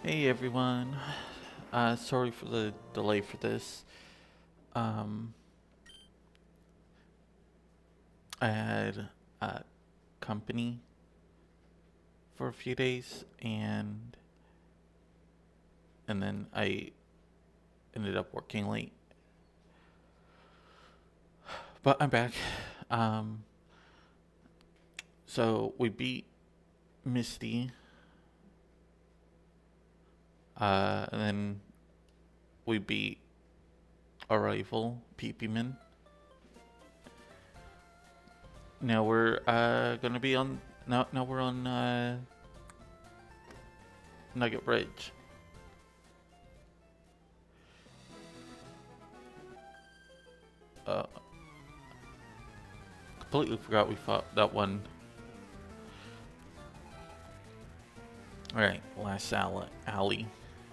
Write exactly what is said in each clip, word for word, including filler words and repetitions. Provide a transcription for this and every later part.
Hey everyone. Uh, sorry for the delay for this. Um, I had a company for a few days and and then I ended up working late. But I'm back. Um, so we beat Misty, uh, and then we beat our rival, Peepyman. Now we're uh gonna be on now now we're on uh Nugget Bridge. Uh Completely forgot we fought that one. Alright, last alley. alley.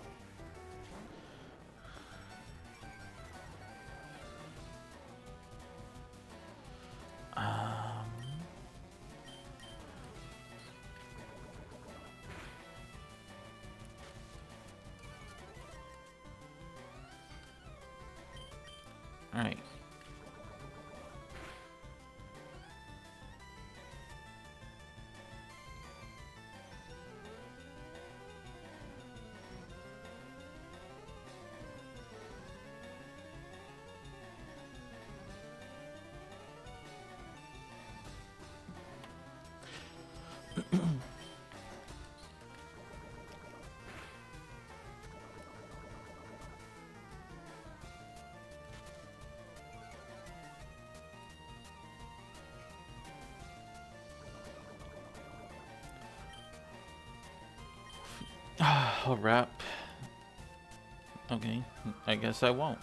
Um, Alright. A wrap. Okay, I guess I won't.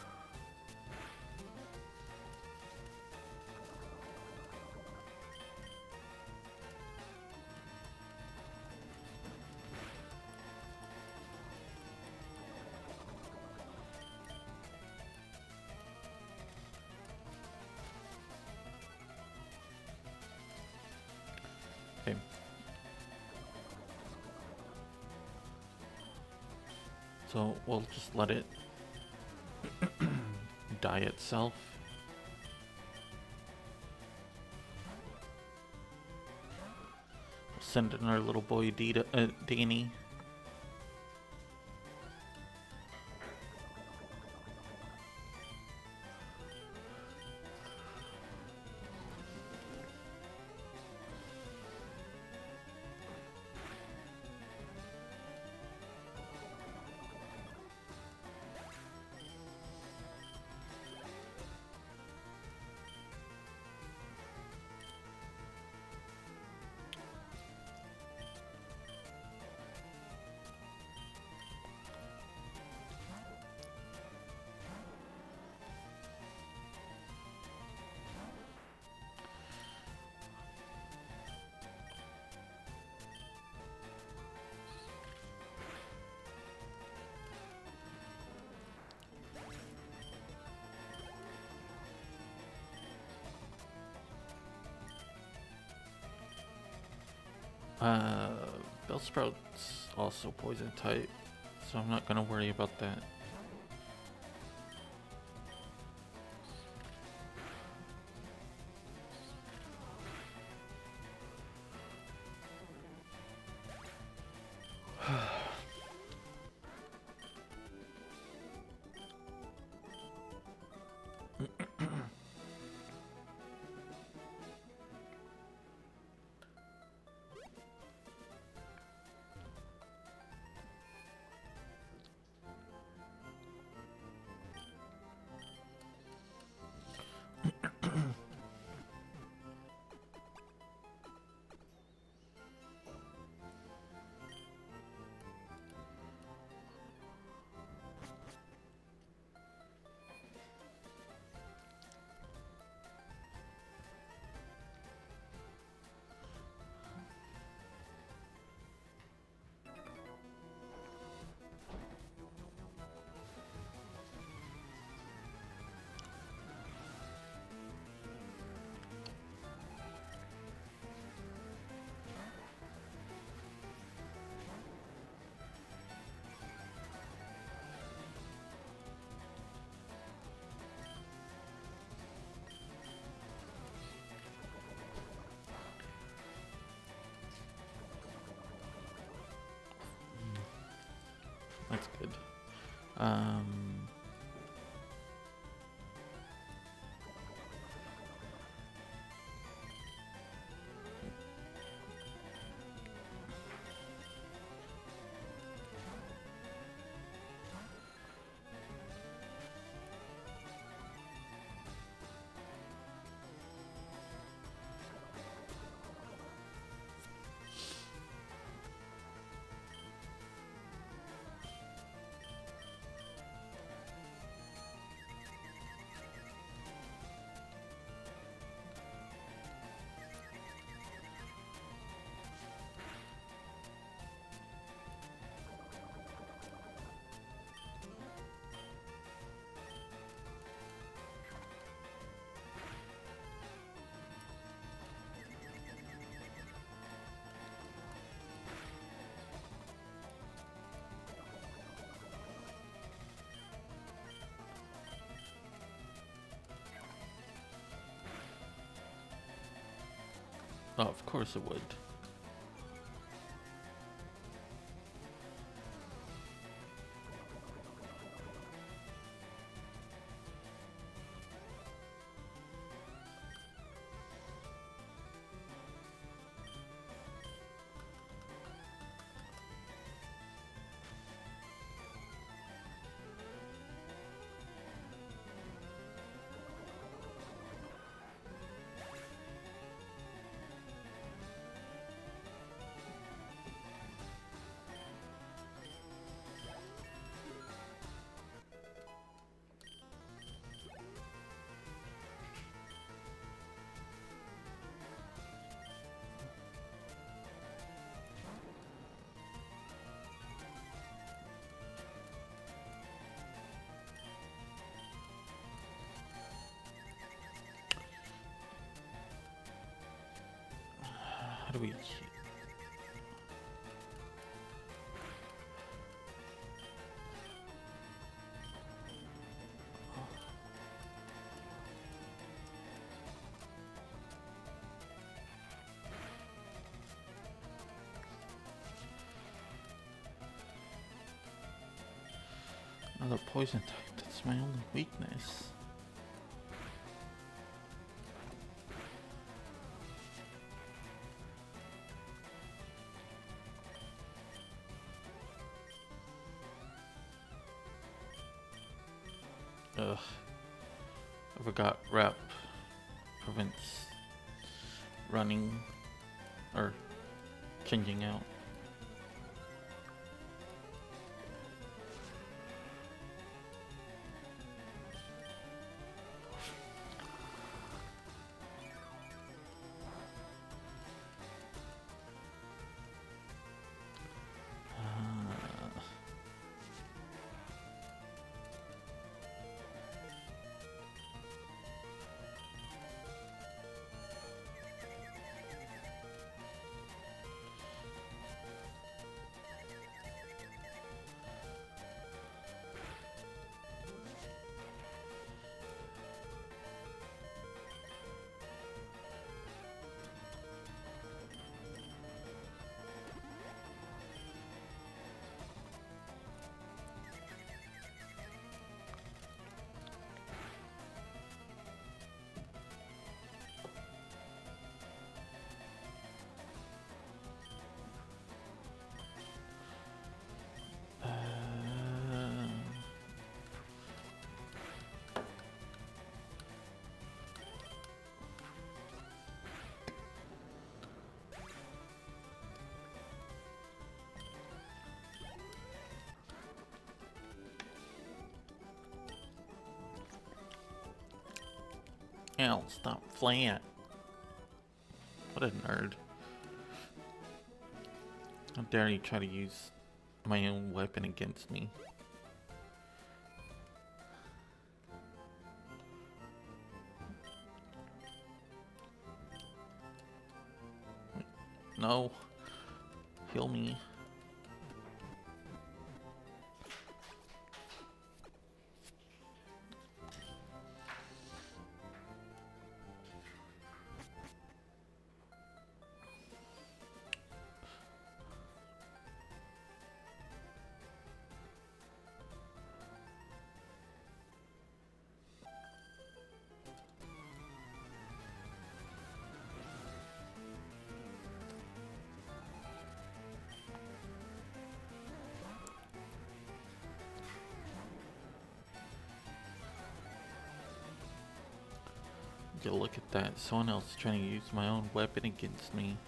Okay. So we'll just let it die itself. We'll send in our little boy Dita, uh, Danny. Uh, Bellsprout's also poison type, so I'm not gonna worry about that. that's good. Um... Oh, of course it would. How do we... Another poison type, that's my only weakness. Ugh. I forgot wrap prevents running or changing out. Ow, stop flat. What a nerd. How dare you try to use my own weapon against me. Wait, no. Heal me. take a look at that. Someone else is trying to use my own weapon against me.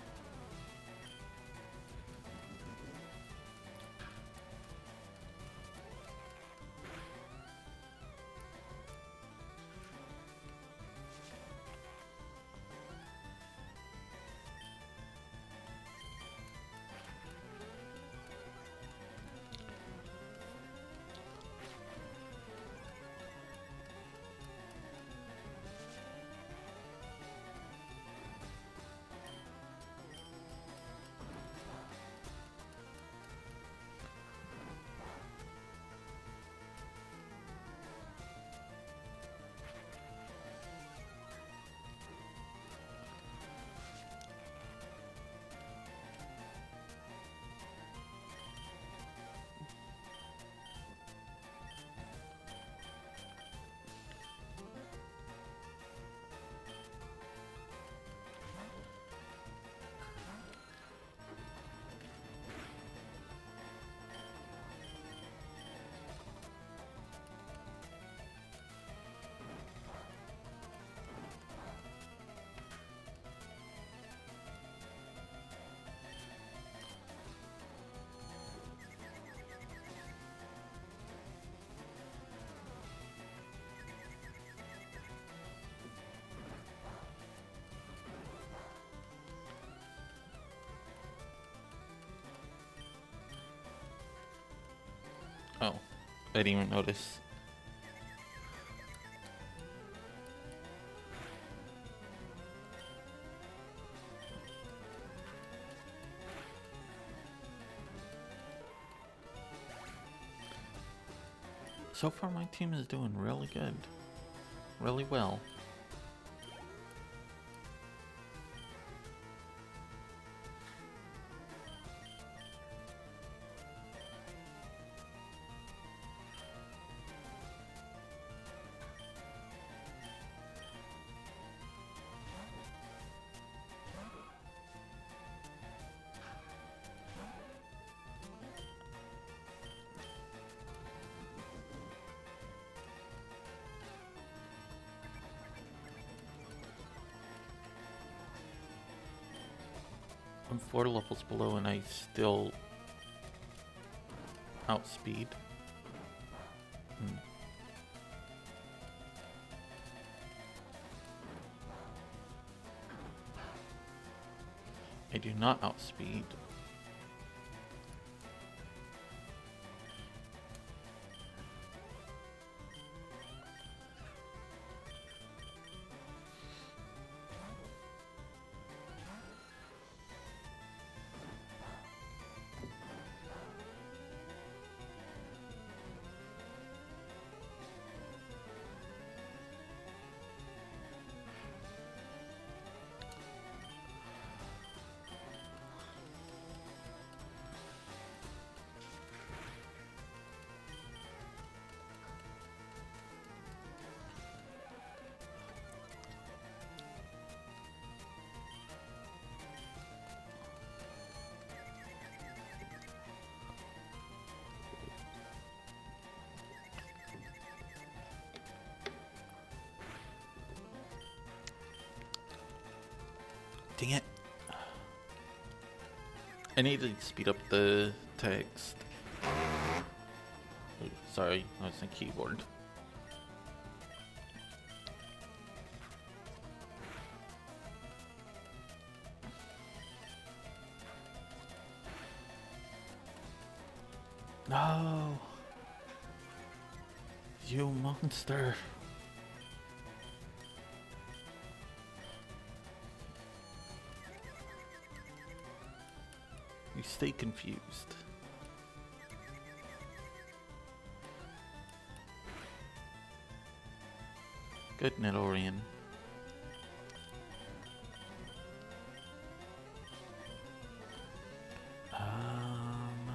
Oh, I didn't even notice. So far my team is doing really good. Really well. I'm four levels below and I still outspeed. Hmm. I do not outspeed. Dang it. I need to speed up the text. Ooh, sorry, I was on keyboard. No! You monster! You stay confused. Good, Nidorian. Um...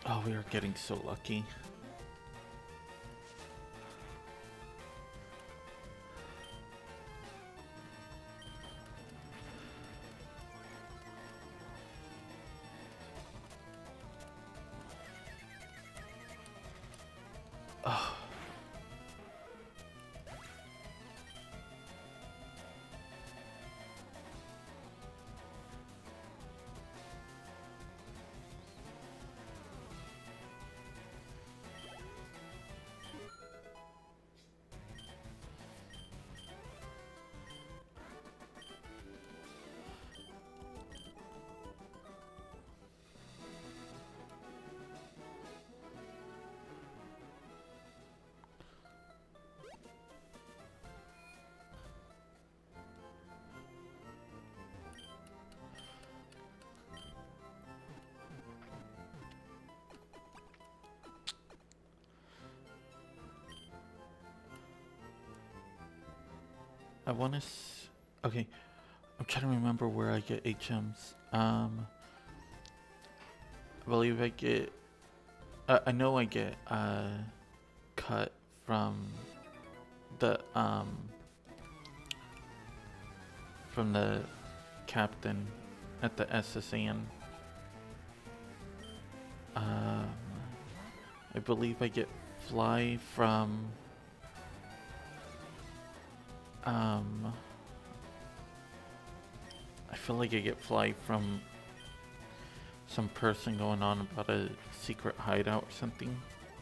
Oh, we are getting so lucky. Oh. I want to. S okay, I'm trying to remember where I get H Ms. Um, I believe I get. Uh, I know I get uh, cut from the um from the captain at the S S N. Um, I believe I get fly from. Um, I feel like I get fly from some person going on about a secret hideout or something.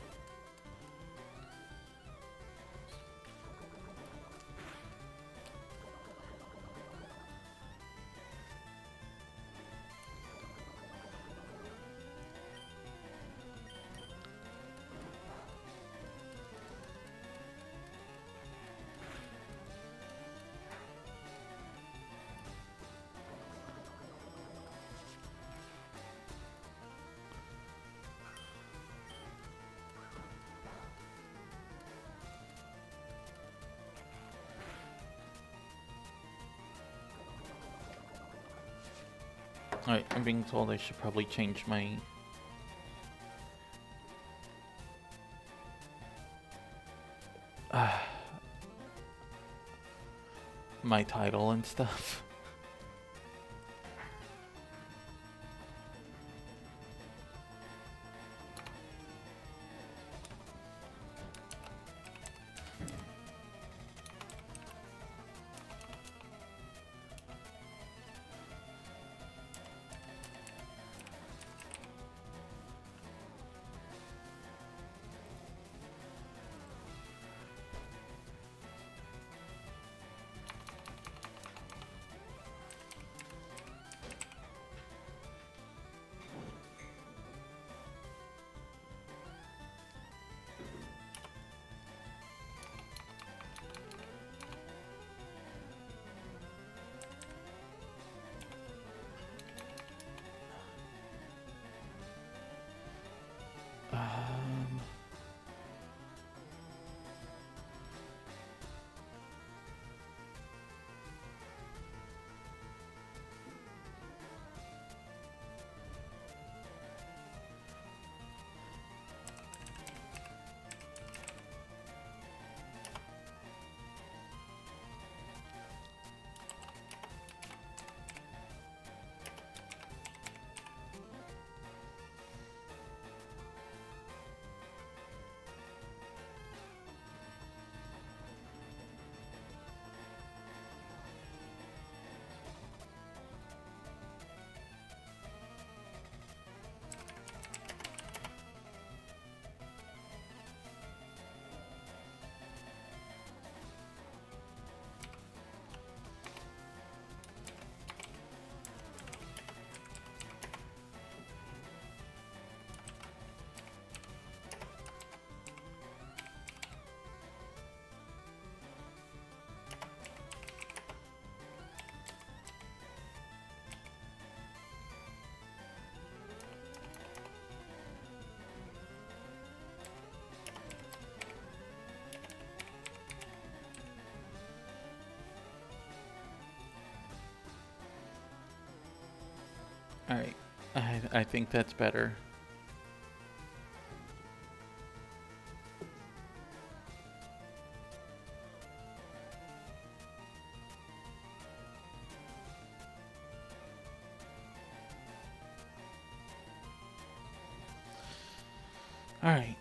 Alright, I'm being told I should probably change my uh, my title and stuff. Um, Alright, I, I think that's better. Alright.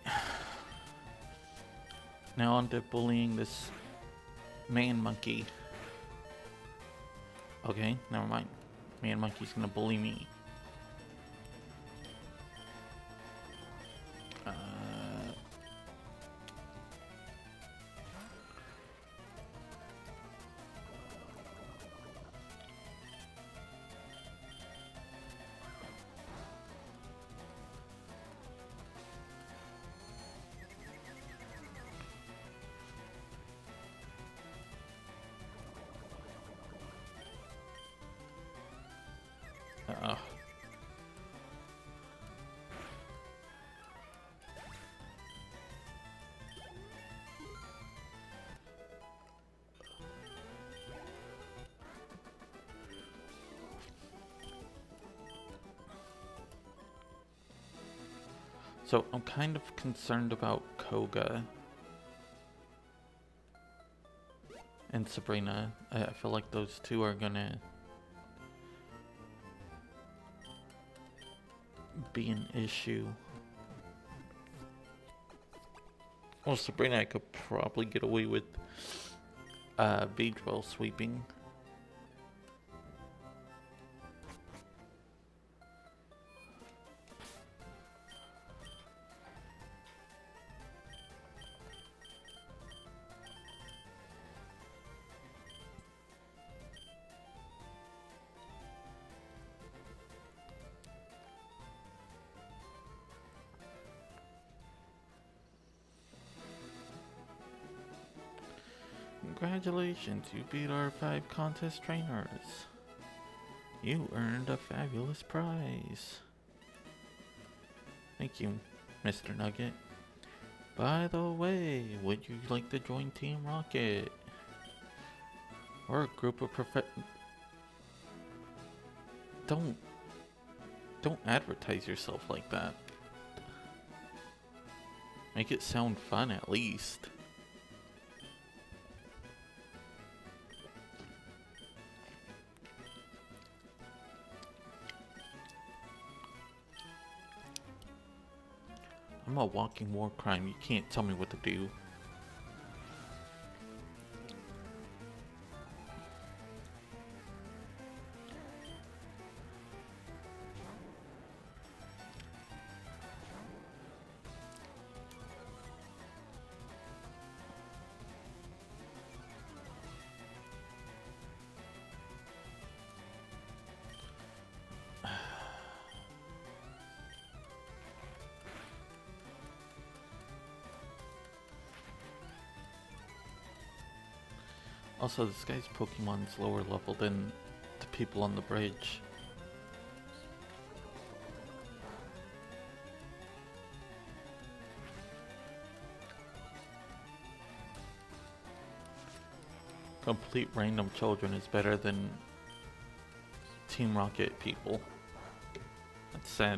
Now on to bullying this man monkey. Okay, never mind. Man monkey's gonna bully me. Uh, uh, so I'm kind of concerned about Koga and Sabrina. I, I feel like those two are gonna be an issue. Well, Sabrina, I could probably get away with uh, Beedrill sweeping. Congratulations, you beat our five contest trainers. You earned a fabulous prize. Thank you, Mister Nugget. By the way, would you like to join Team Rocket? Or a group of prof- Don't... Don't advertise yourself like that. Make it sound fun at least. I'm a walking war crime. You can't tell me what to do. Also, this guy's Pokemon's lower level than the people on the bridge. Complete random children is better than Team Rocket people. That's sad.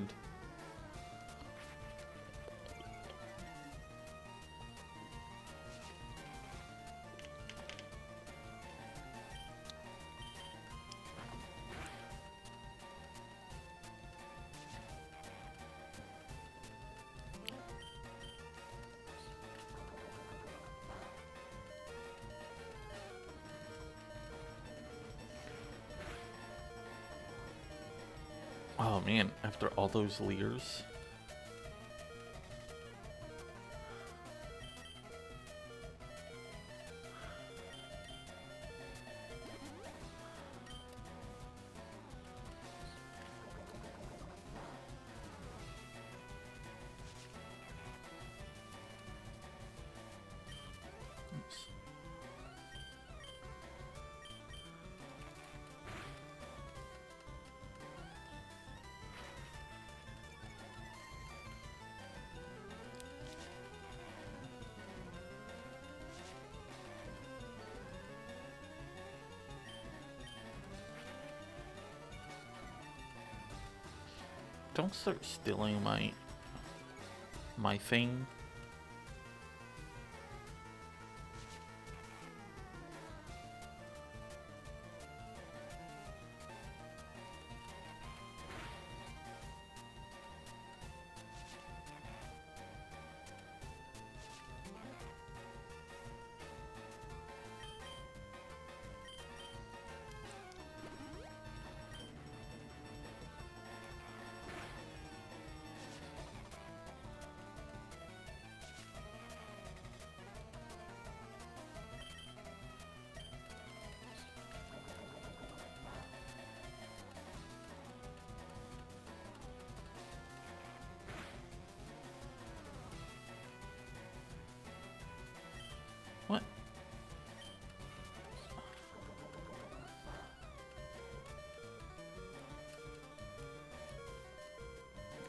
Oh man, after all those leers. Oops. Don't start stealing my my thing.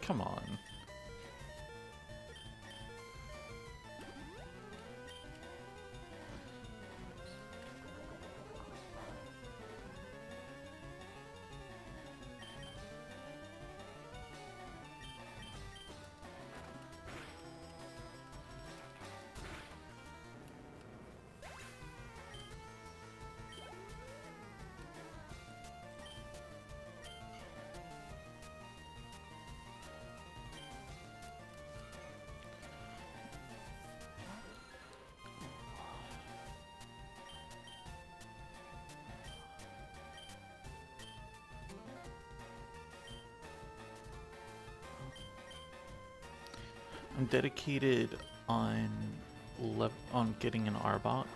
Come on. I'm dedicated on le on getting an Arbok.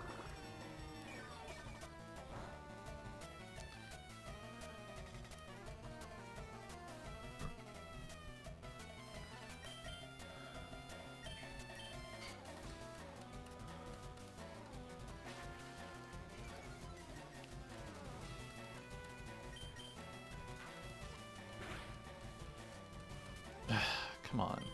Come on.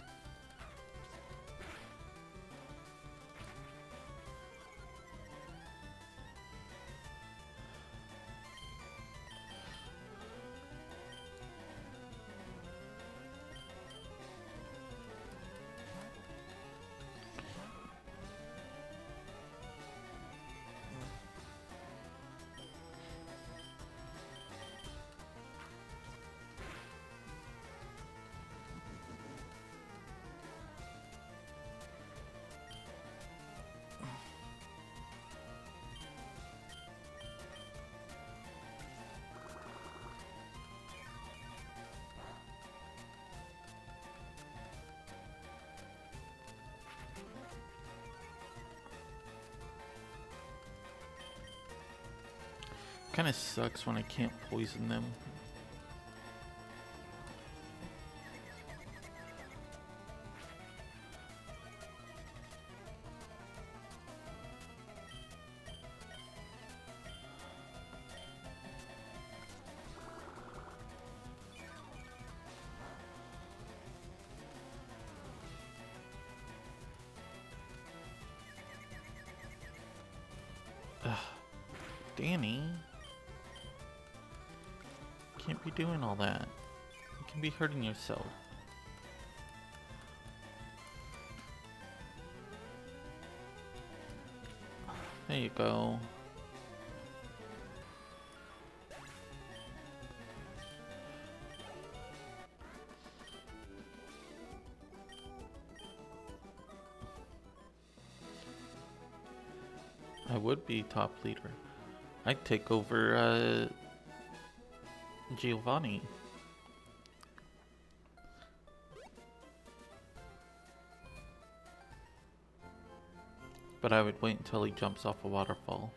Kind of sucks when I can't poison them. Ugh. Danny. Can't be doing all that. You can be hurting yourself. There you go. I would be top leader. I'd take over uh Giovanni. But I would wait until he jumps off a waterfall.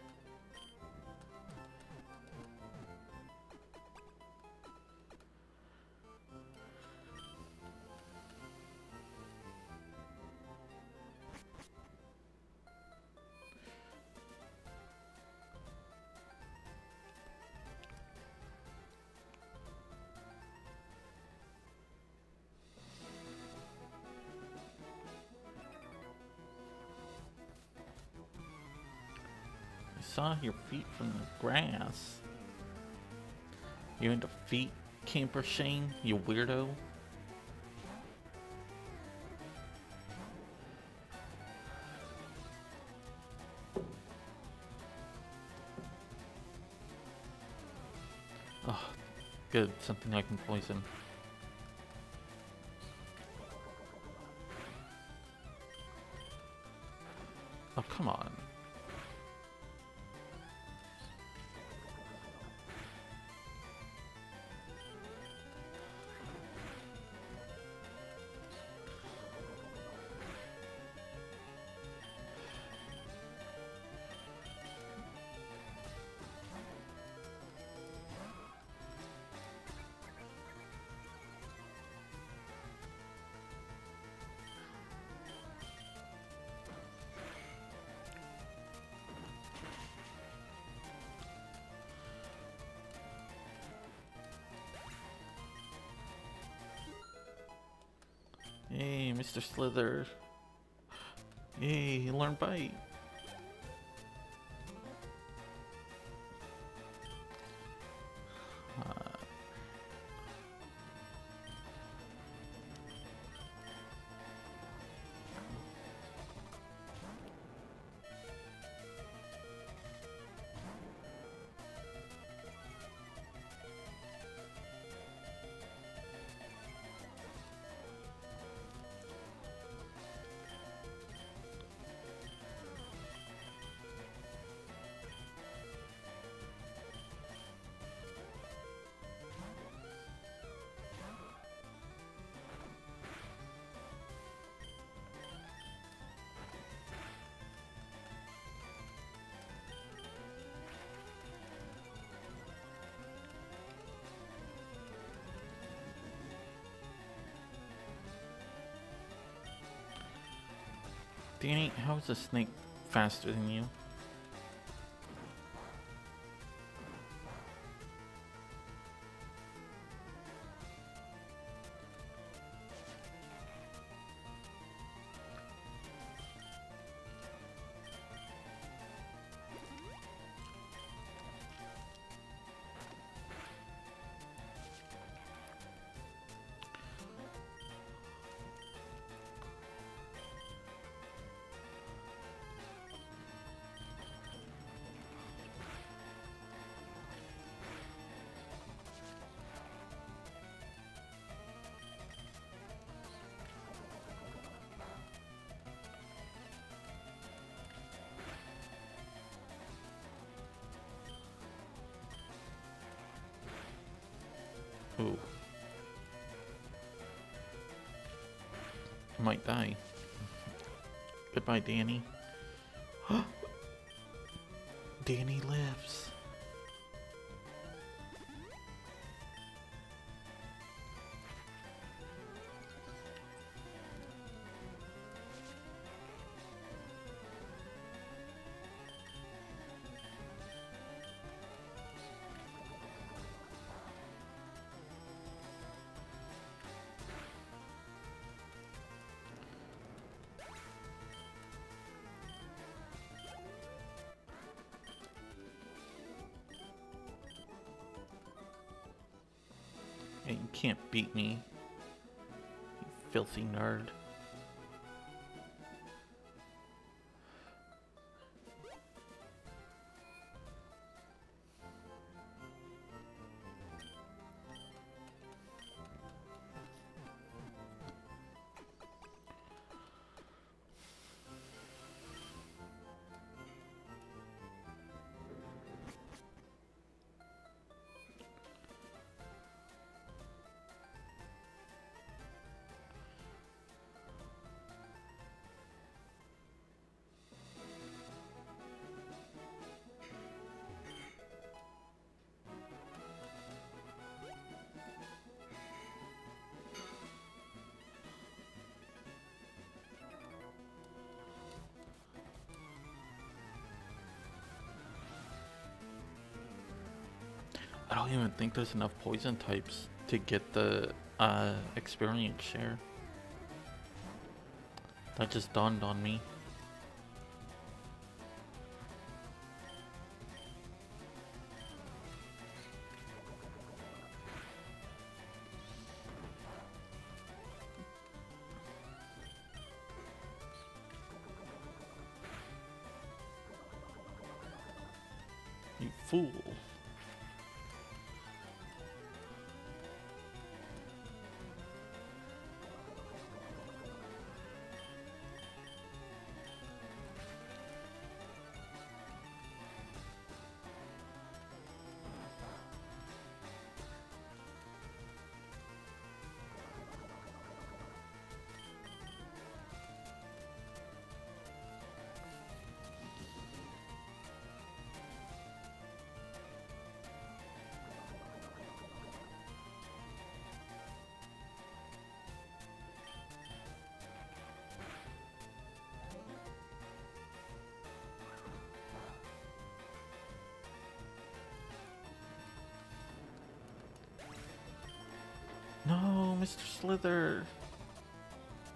Saw your feet from the grass. You into feet camper Shane, you weirdo. Oh, good. Something I can poison. Oh, come on. Hey, Mister Slither. Hey, learn bite. Uh, Danny, how is a snake faster than you? Ooh. I might die. Goodbye, Danny. Danny lives. Hey, you can't beat me, you filthy nerd. I don't even think there's enough poison types to get the uh, experience share. That just dawned on me. You fool. No, Mister Slither.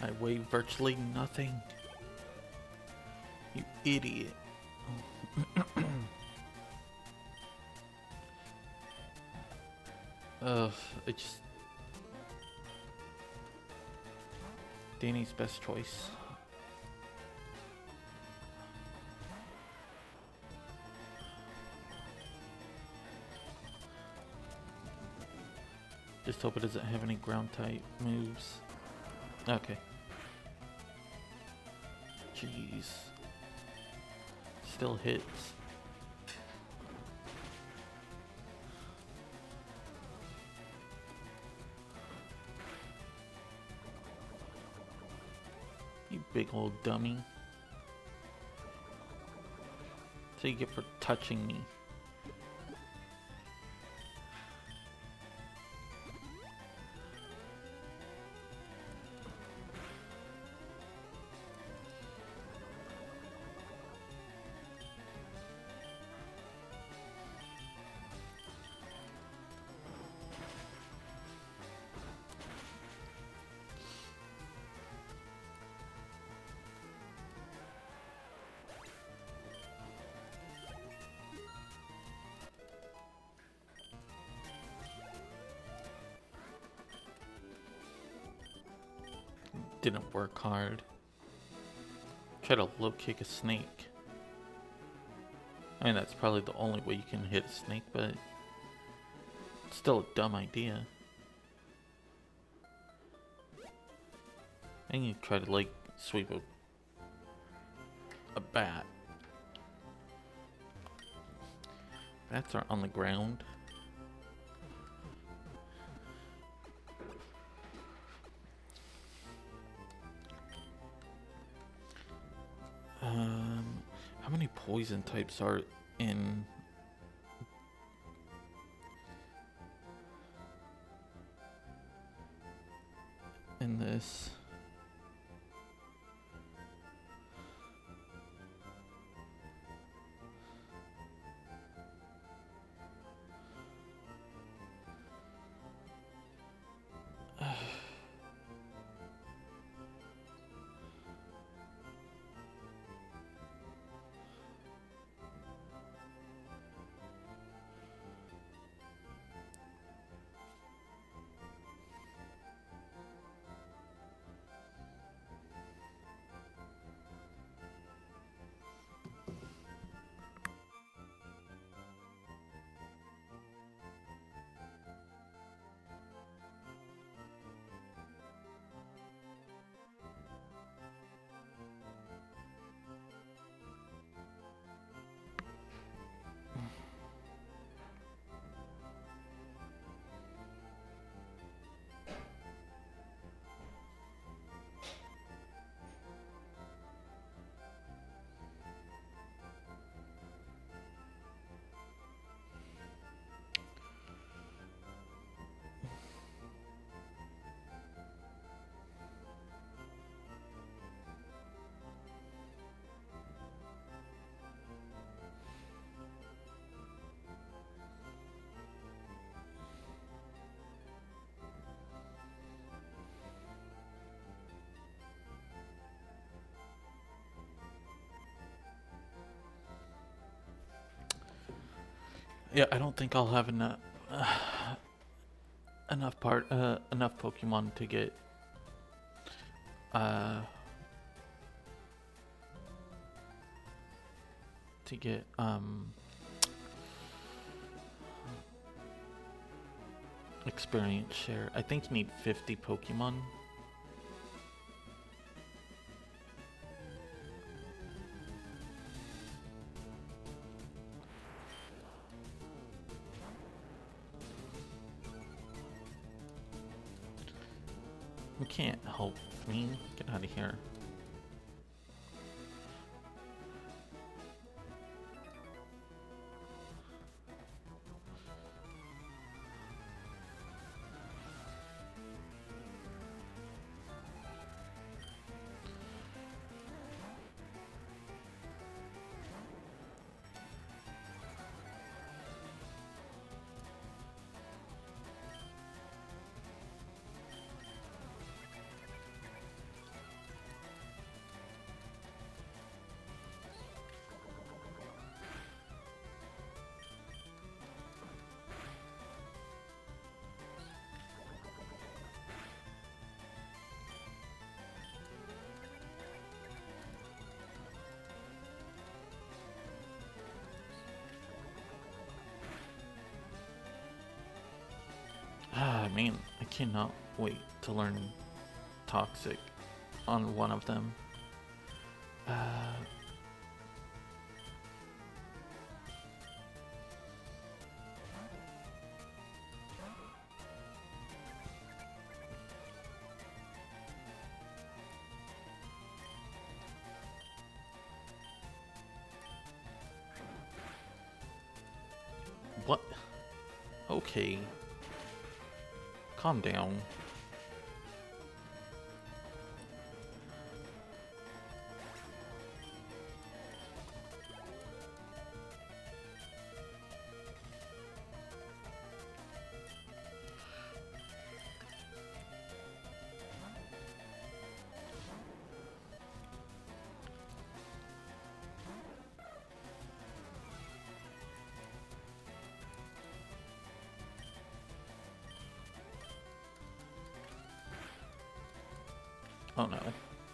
I weigh virtually nothing. You idiot. Ugh, I just... Danny's best choice. Just hope it doesn't have any ground type moves. Okay. Jeez. Still hits. You big old dummy. So you get for touching me. Didn't work hard. Try to low kick a snake. I mean, that's probably the only way you can hit a snake, but it's still a dumb idea. And you try to like sweep a, a bat. Bats are on the ground. Um, how many poison types are in in this? Yeah, I don't think I'll have enough uh, enough part uh, enough Pokemon to get uh to get um experience share. I think you need fifty Pokemon. You can't help me. Get out of here. cannot wait to learn Toxic on one of them. Uh, what? Okay. Calm down. Oh no.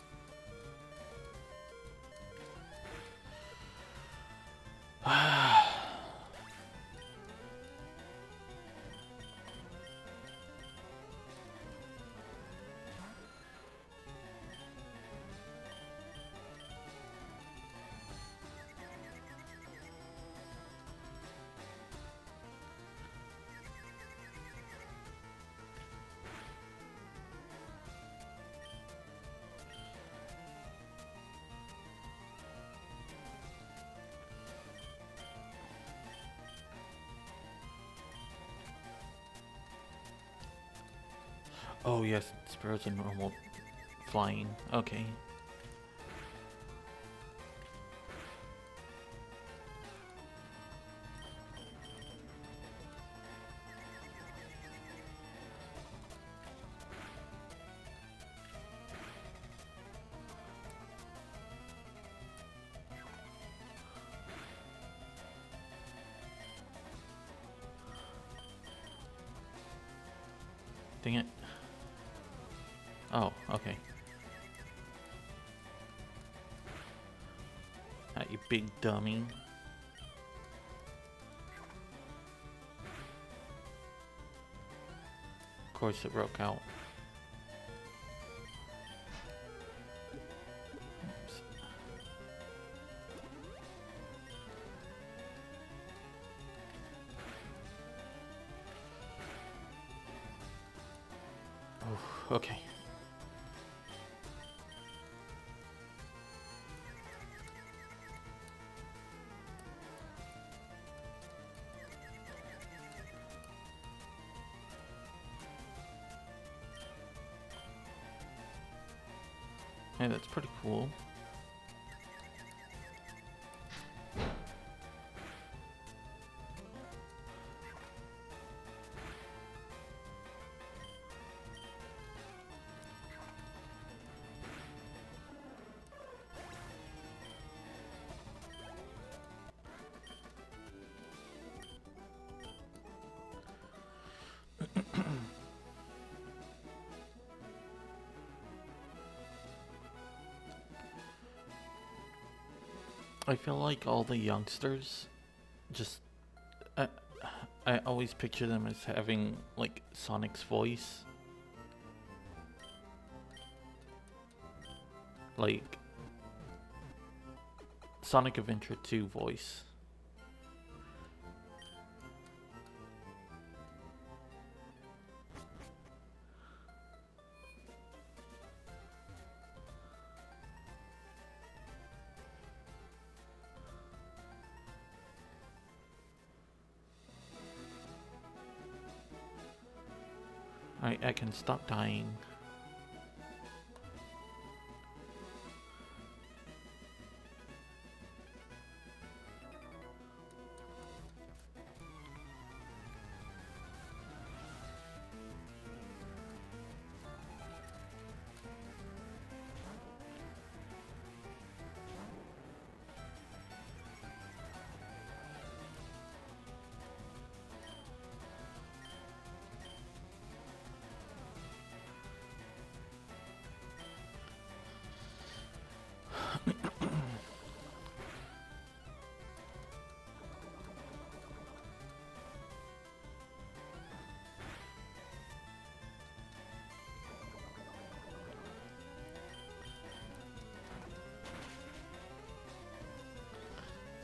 Oh yes, sparrows are normal flying. Okay. Dang it. Oh, okay. Ah, you big dummy. Of course it broke out. Oops. Oh, okay. Hey, that's pretty cool. I feel like all the youngsters just I, I always picture them as having like Sonic's voice. Like Sonic Adventure two voice. I I can stop dying.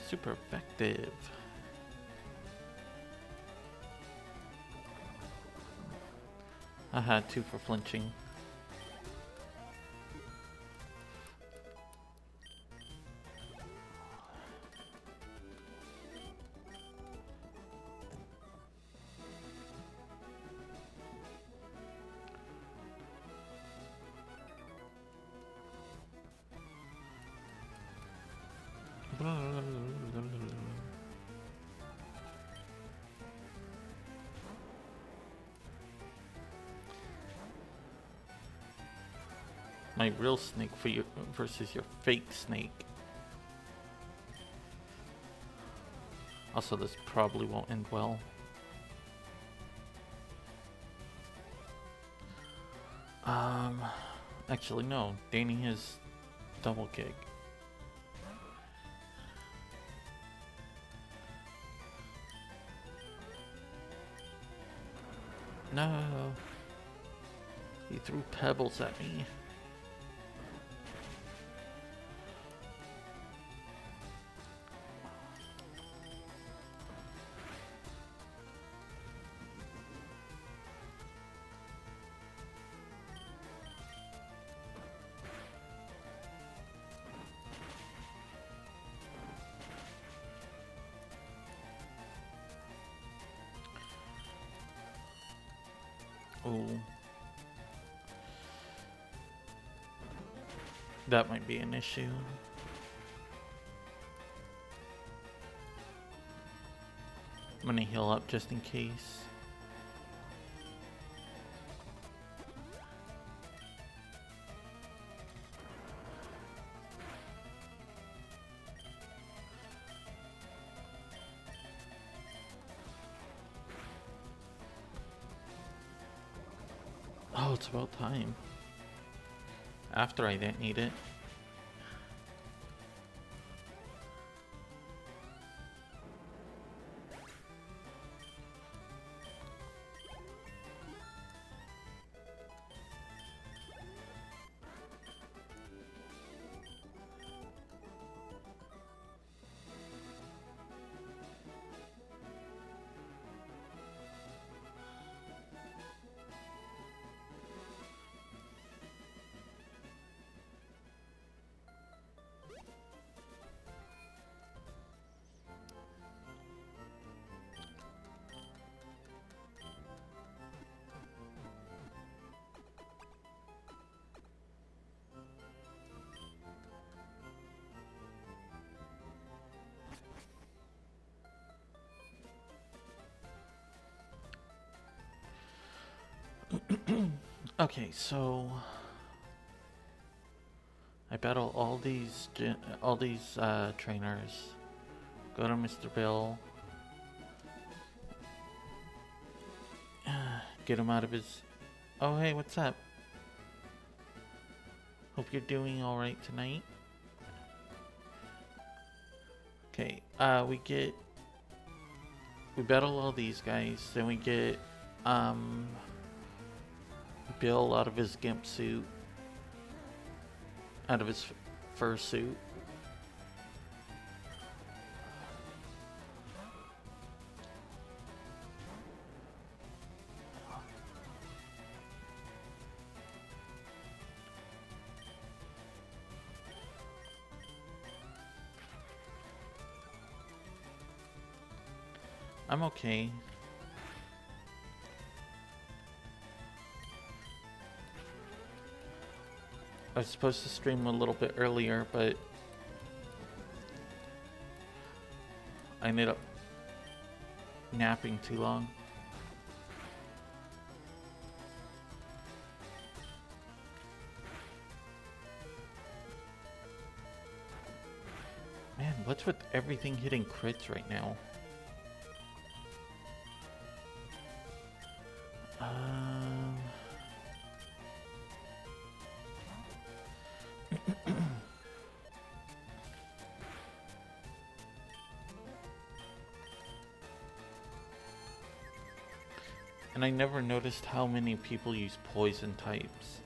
Super effective. I had two for flinching. My real snake for you versus your fake snake. Also, this probably won't end well. Um, actually no. Danny has double kick. No. He threw pebbles at me. Oh. That might be an issue. I'm gonna heal up just in case. Oh, it's about time. After I didn't need it. Okay, so I battle all these all these uh, trainers. Go to Mister Bill. Get him out of his. Oh, hey, what's up? Hope you're doing all right tonight. Okay, uh, we get we battle all these guys. Then we get um. Bill out of his gimp suit, out of his fur suit. I'm okay. I was supposed to stream a little bit earlier, but I ended up napping too long. Man, what's with everything hitting crits right now? Um... And I never noticed how many people use poison types.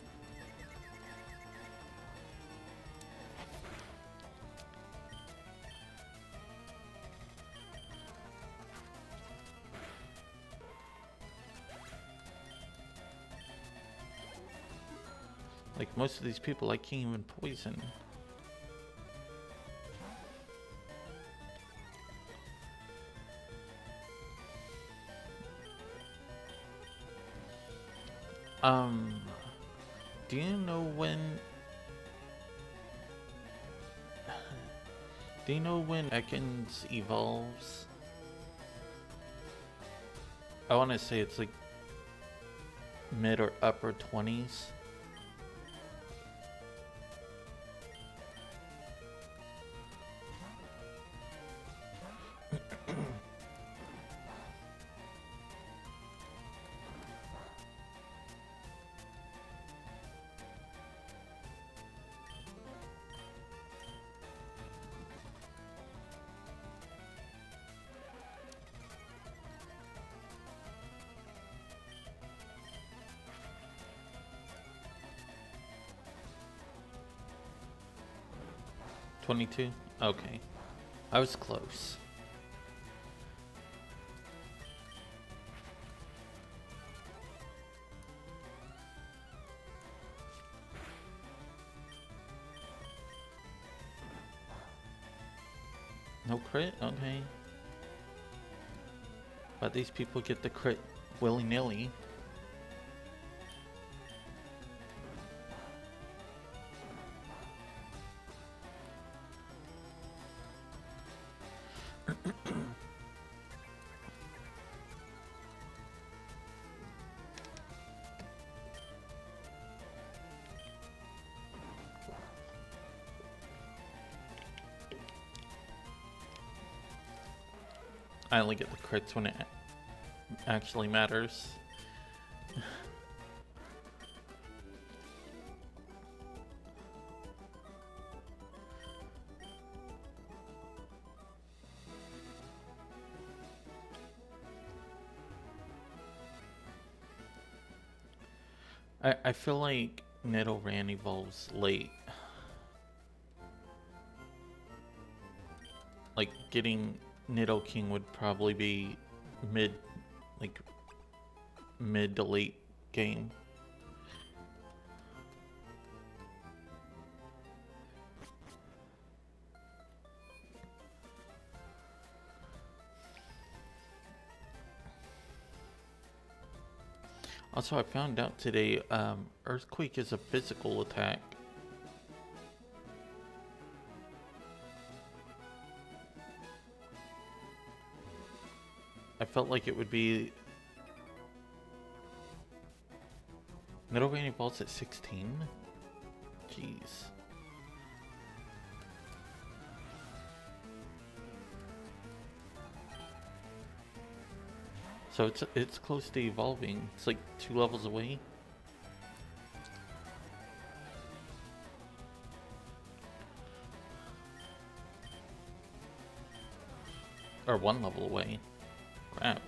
Like most of these people, I can't even poison. Um, do you know when? Do you know when Ekans evolves? I want to say it's like mid or upper twenties. twenty-two? Okay. I was close. No crit? Okay. But these people get the crit willy-nilly. I only get the crits when it actually matters. I, I feel like Nidoran evolves late. Like getting Nidoking would probably be mid, like mid to late game. Also, I found out today, um, Earthquake is a physical attack. I felt like it would be... Nidoran evolves at sixteen? Jeez. So it's it's close to evolving. It's like two levels away. Or one level away. Crap.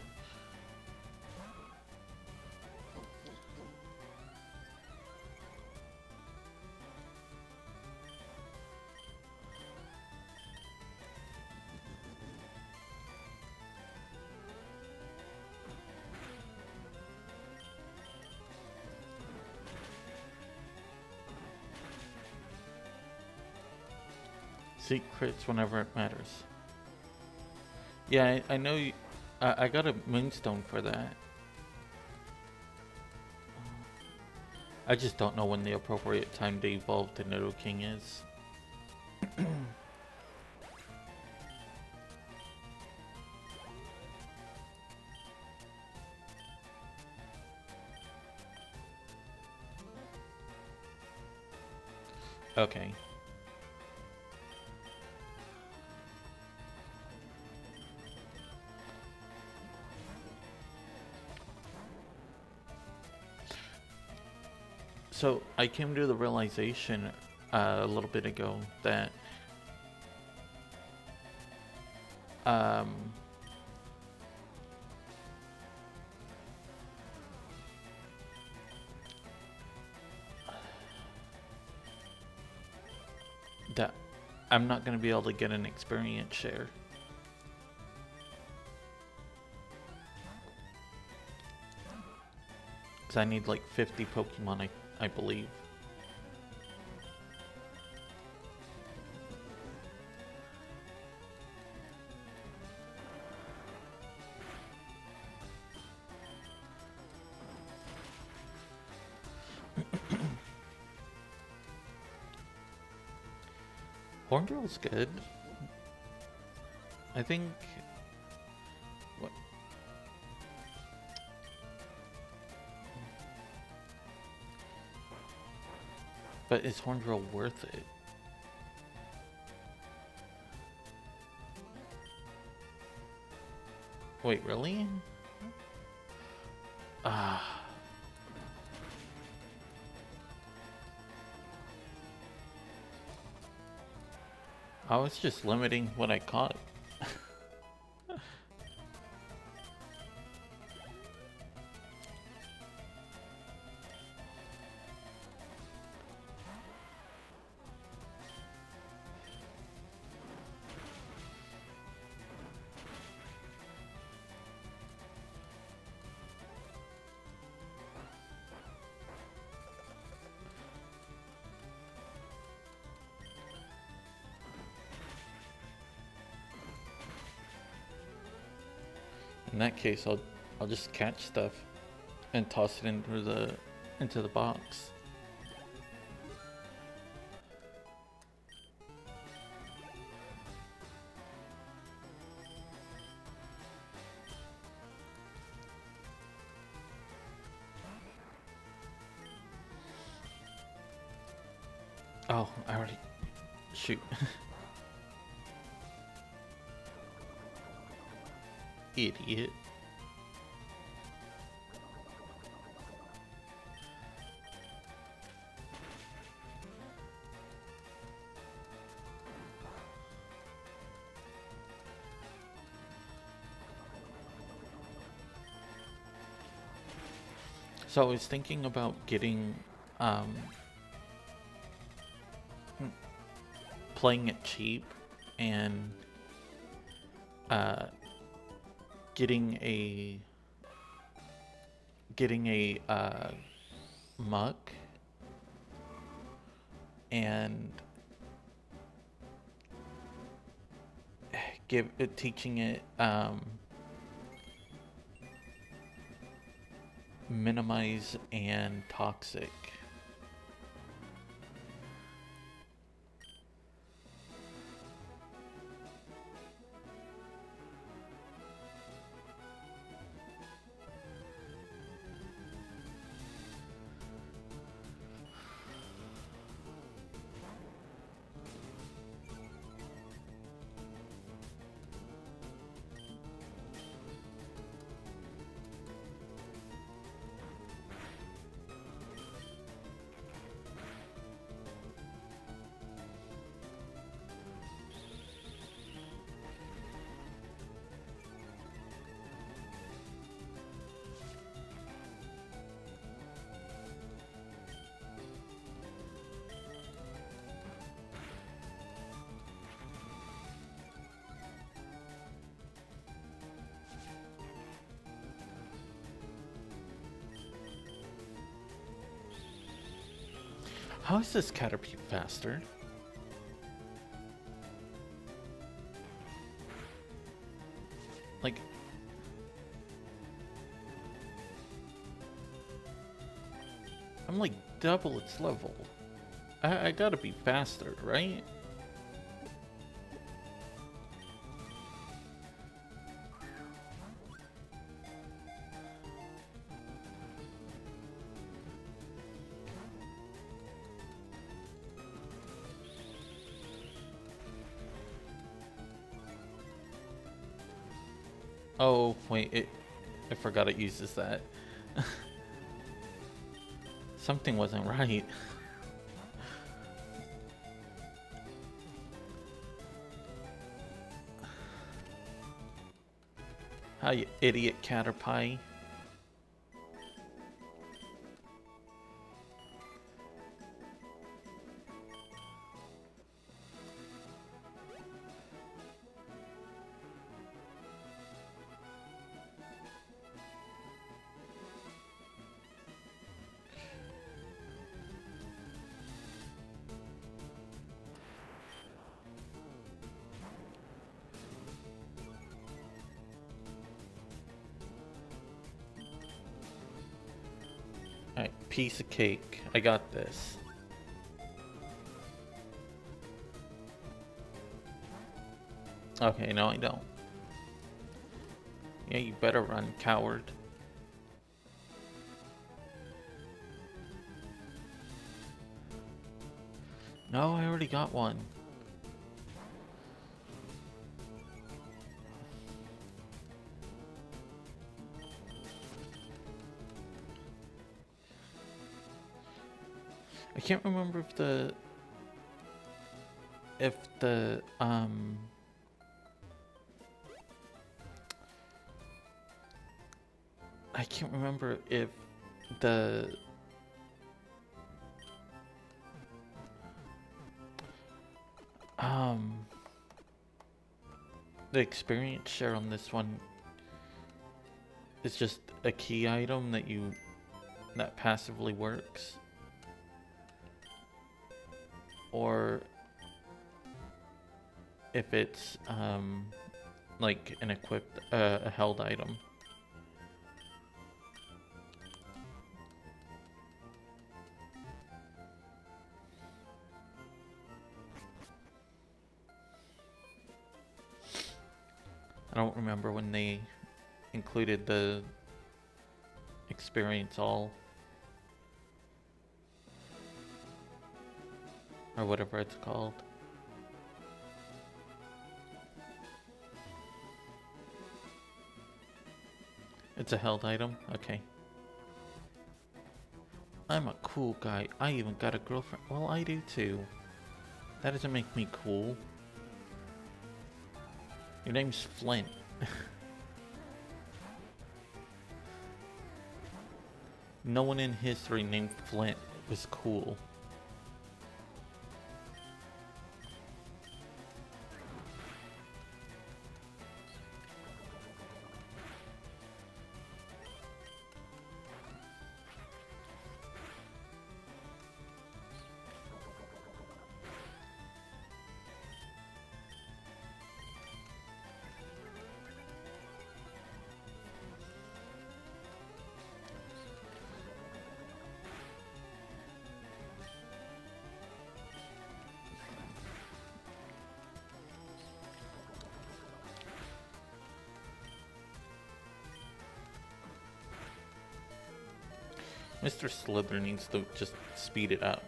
Seek crits whenever it matters. Yeah, I, I know you, I, I got a moonstone for that. I just don't know when the appropriate time to evolve to Nidoking is. Okay. So I came to the realization uh, a little bit ago that um, that I'm not going to be able to get an experience share. Because I need like fifty Pokemon, I, I believe. Hornbill's good. I think... What? But is Hornbill worth it? Wait, really? Ah. I was just limiting what I caught. In that case, I'll I'll just catch stuff and toss it into the into the box. Oh, I already shoot. Idiot. So I was thinking about getting, um, playing it cheap and, uh, getting a getting a uh, muck and give it teaching it um, minimize and toxic. How is this Caterpie faster? Like... I'm like double its level. I, I gotta be faster, right? Oh, wait, it, I forgot it uses that. Something wasn't right. Hi, you idiot Caterpie. Alright, piece of cake. I got this. Okay, no, I don't. Yeah, you better run, coward. No, I already got one. I can't remember if the if the um I can't remember if the um the experience share on this one is just a key item that you that passively works, or if it's um like an equipped uh, a held item. I don't remember when they included the experience all or whatever it's called. It's a held item? Okay. I'm a cool guy. I even got a girlfriend. Well, I do too. That doesn't make me cool. Your name's Flint. No one in history named Flint was cool. Mister Slither needs to just speed it up.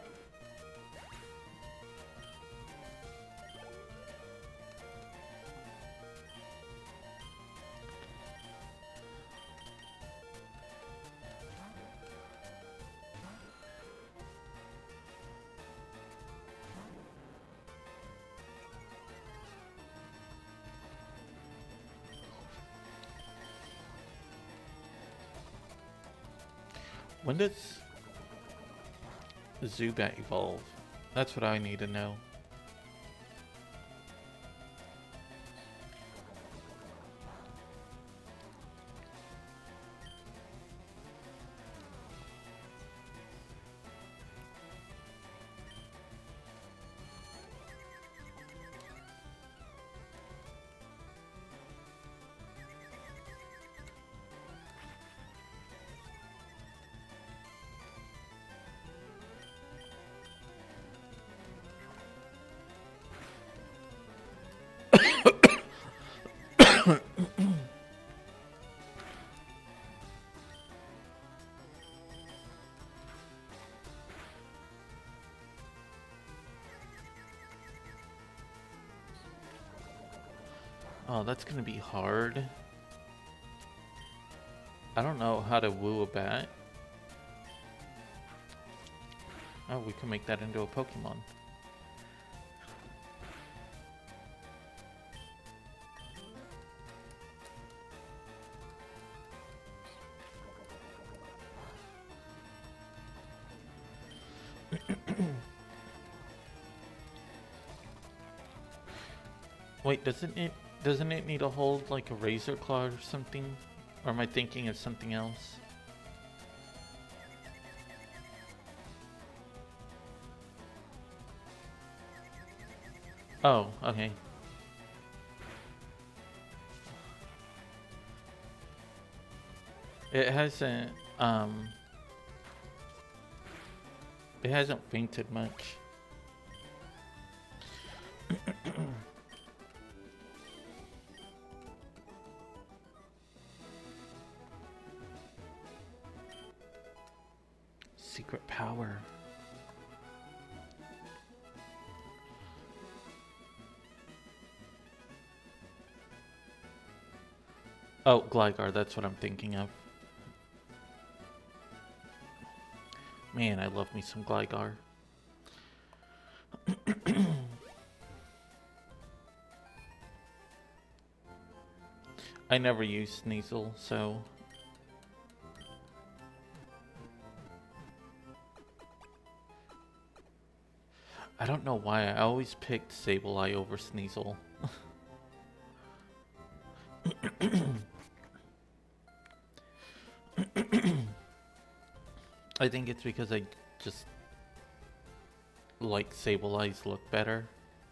When does Zubat evolve? That's what I need to know. Oh, that's gonna be hard. I don't know how to woo a bat. Oh, we can make that into a Pokemon. Wait, doesn't it doesn't it need to hold like a razor claw or something? Or am I thinking of something else? Oh, okay. It hasn't um it hasn't fainted much. power? Oh, Gligar, that's what I'm thinking of. Man, I love me some Gligar. I never use Sneasel, so... I don't know why, I always picked Sableye over Sneasel. I think it's because I just like Sableye's look better.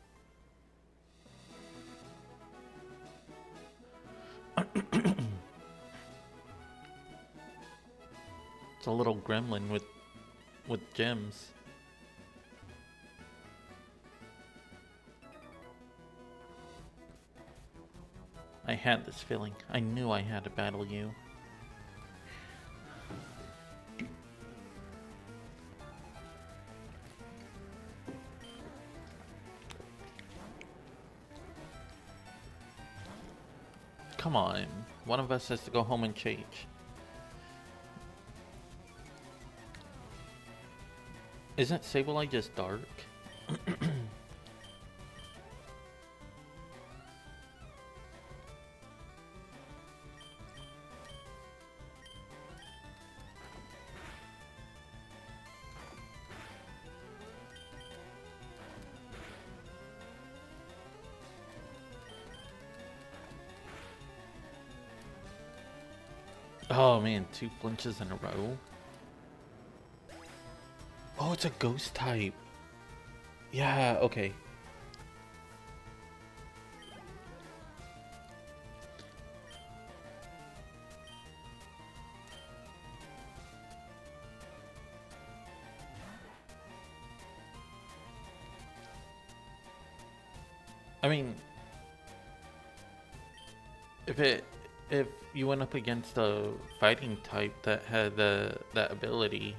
It's a little gremlin with with gems. I had this feeling. I knew I had to battle you. Come on. One of us has to go home and change. Isn't Sableye just dark? Oh man, two flinches in a row. Oh, it's a ghost type. Yeah, okay. I mean, if it if you went up against a fighting type that had the that ability,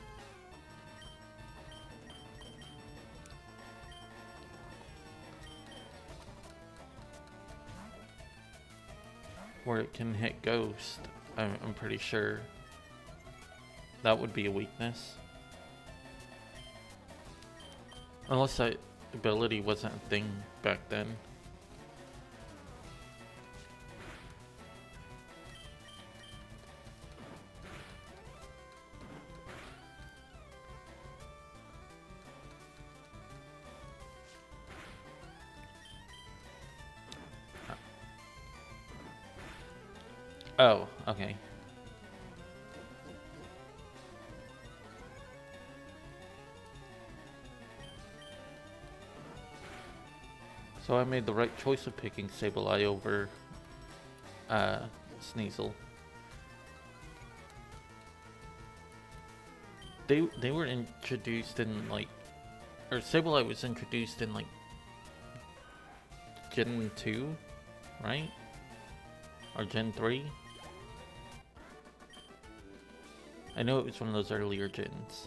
where it can hit ghost, I'm, I'm pretty sure that would be a weakness. Unless that ability wasn't a thing back then. Oh, okay. So I made the right choice of picking Sableye over uh, Sneasel. They they were introduced in like, or Sableye was introduced in like Gen two, right? Or Gen three? I know it was one of those earlier gens.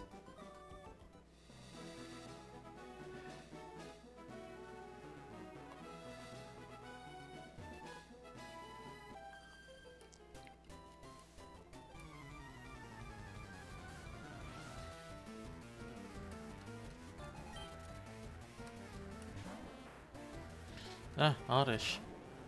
Ah, oddish.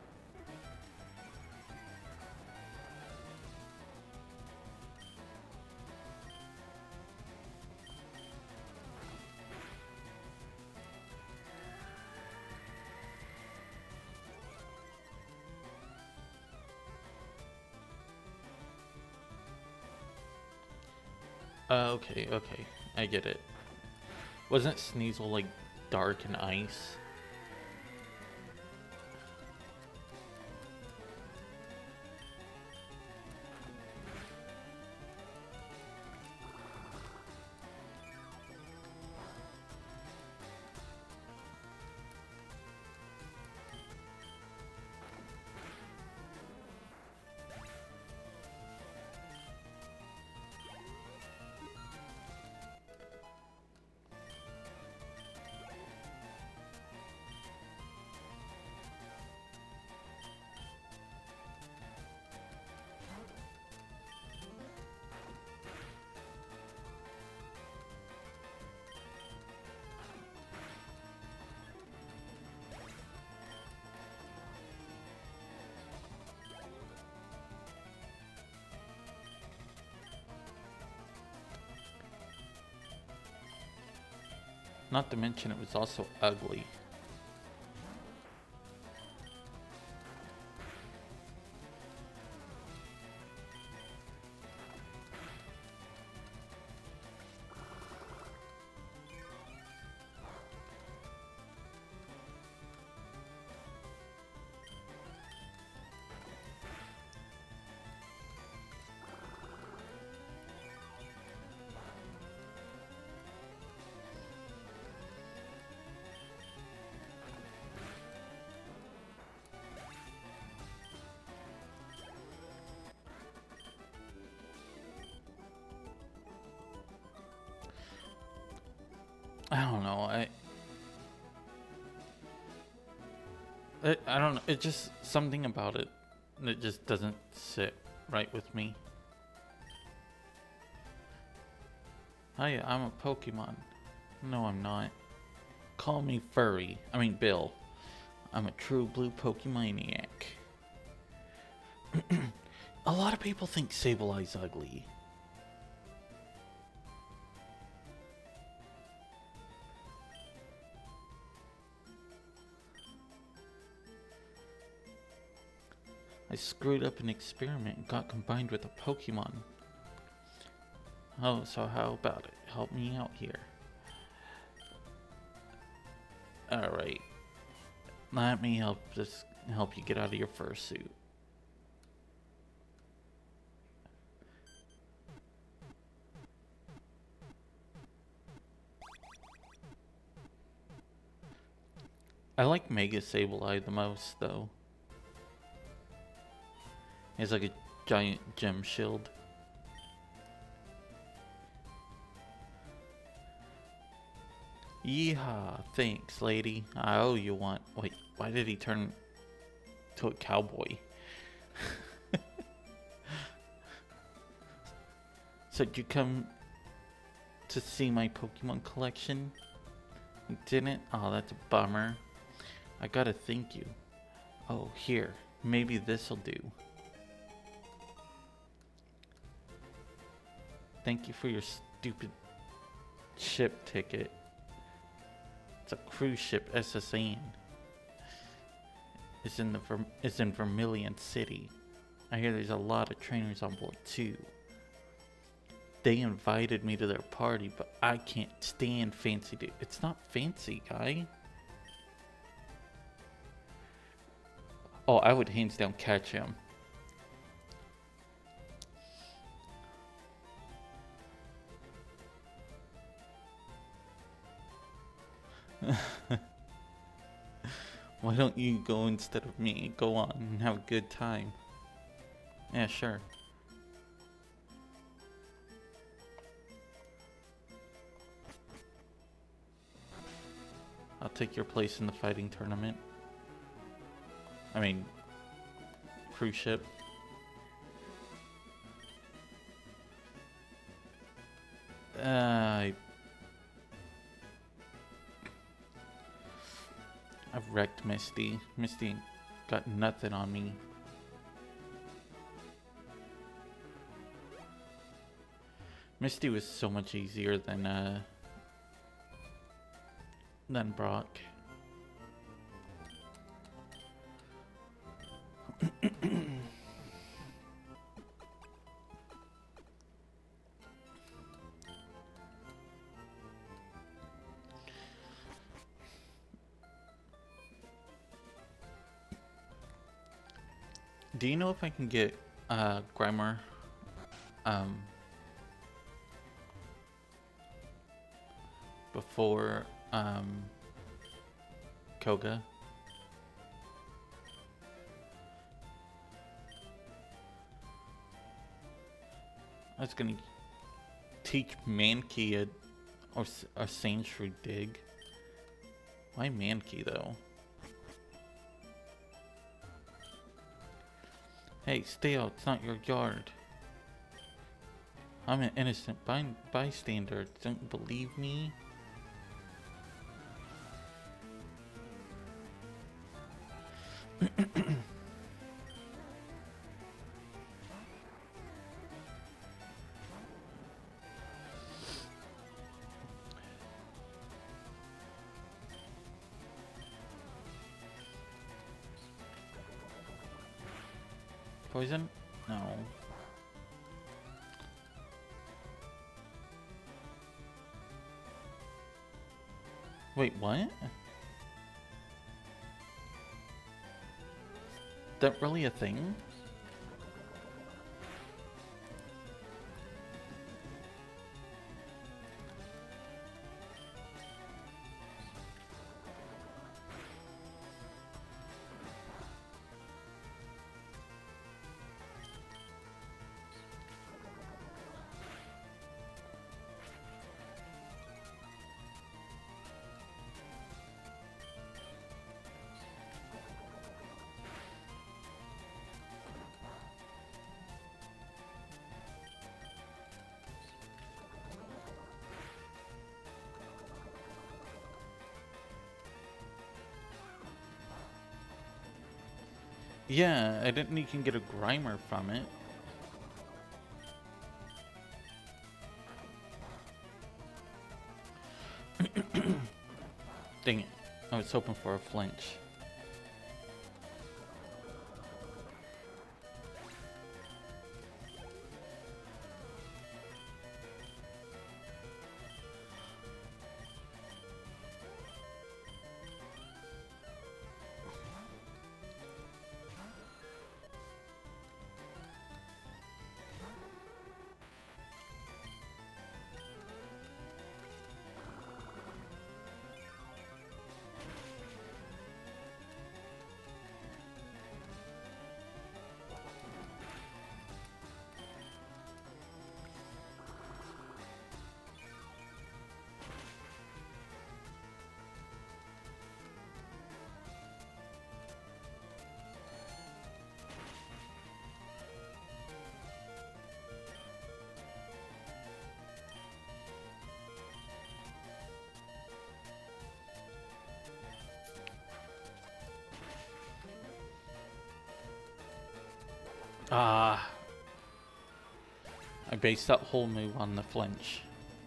Uh, okay, okay. I get it. Wasn't Sneasel like dark and ice? Not to mention it was also ugly. I don't know. I, I I don't know. It just something about it that just doesn't sit right with me. Hi, I'm a Pokemon. No, I'm not. Call me Furry. I mean Bill. I'm a true blue Pokemaniac. A lot of people think Sableye's ugly. I screwed up an experiment and got combined with a Pokemon. Oh, so how about it? Help me out here. Alright. Let me help this help you get out of your fursuit. I like Mega Sableye the most though. It's like a giant gem shield. Yeehaw, thanks, lady. I owe you one. Wait, why did he turn to a cowboy? So did you come to see my Pokemon collection? You didn't? Oh, that's a bummer. I gotta thank you. Oh, here. Maybe this'll do. Thank you for your stupid ship ticket. It's a cruise ship S S N. It's in the Ver it's in Vermilion City. I hear there's a lot of trainers on board too. They invited me to their party, but I can't stand fancy dude. It's not fancy, guy. Oh, I would hands down catch him. Why don't you go instead of me? Go on and have a good time. Yeah, sure. I'll take your place in the fighting tournament. I mean, cruise ship. Uh, I I've wrecked Misty. Misty got nothing on me. Misty was so much easier than uh than Brock. Do you know if I can get uh, Grimer um, before um, Koga? I was gonna teach Mankey a, or a Sandshrew dig. Why Mankey though? Hey, stay out, it's not your yard. I'm an innocent by bystander, don't you believe me? Poison? No. Wait, what? That really a thing? Yeah, I didn't even get a Grimer from it. Dang it. I was hoping for a flinch. Ah. I based that whole move on the flinch.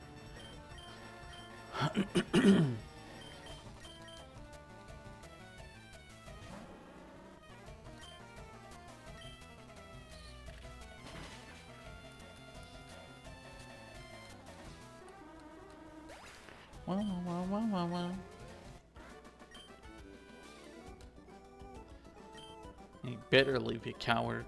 Wow, wow, wow, wow, wow. You better leave, you coward.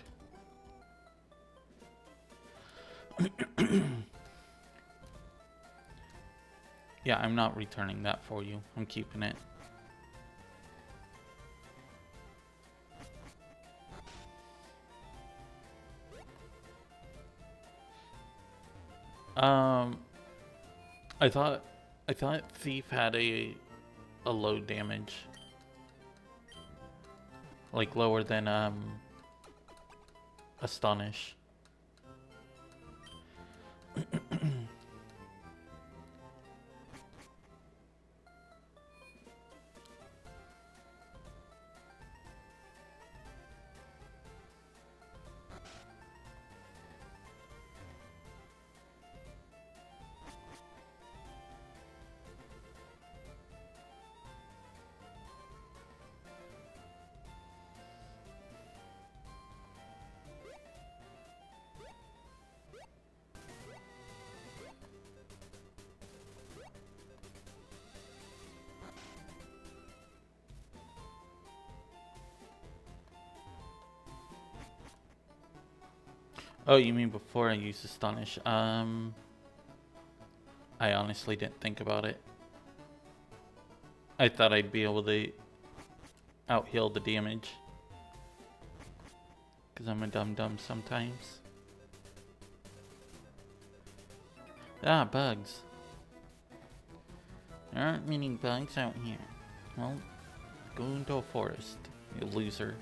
Yeah, I'm not returning that for you. I'm keeping it. Um, I thought, I thought Thief had a, a low damage, like lower than um, Astonish. Oh, you mean before I used Astonish? Um, I honestly didn't think about it. I thought I'd be able to out-heal the damage. Because I'm a dum-dum sometimes. Ah, bugs. There aren't many bugs out here. Well, go into a forest, you loser.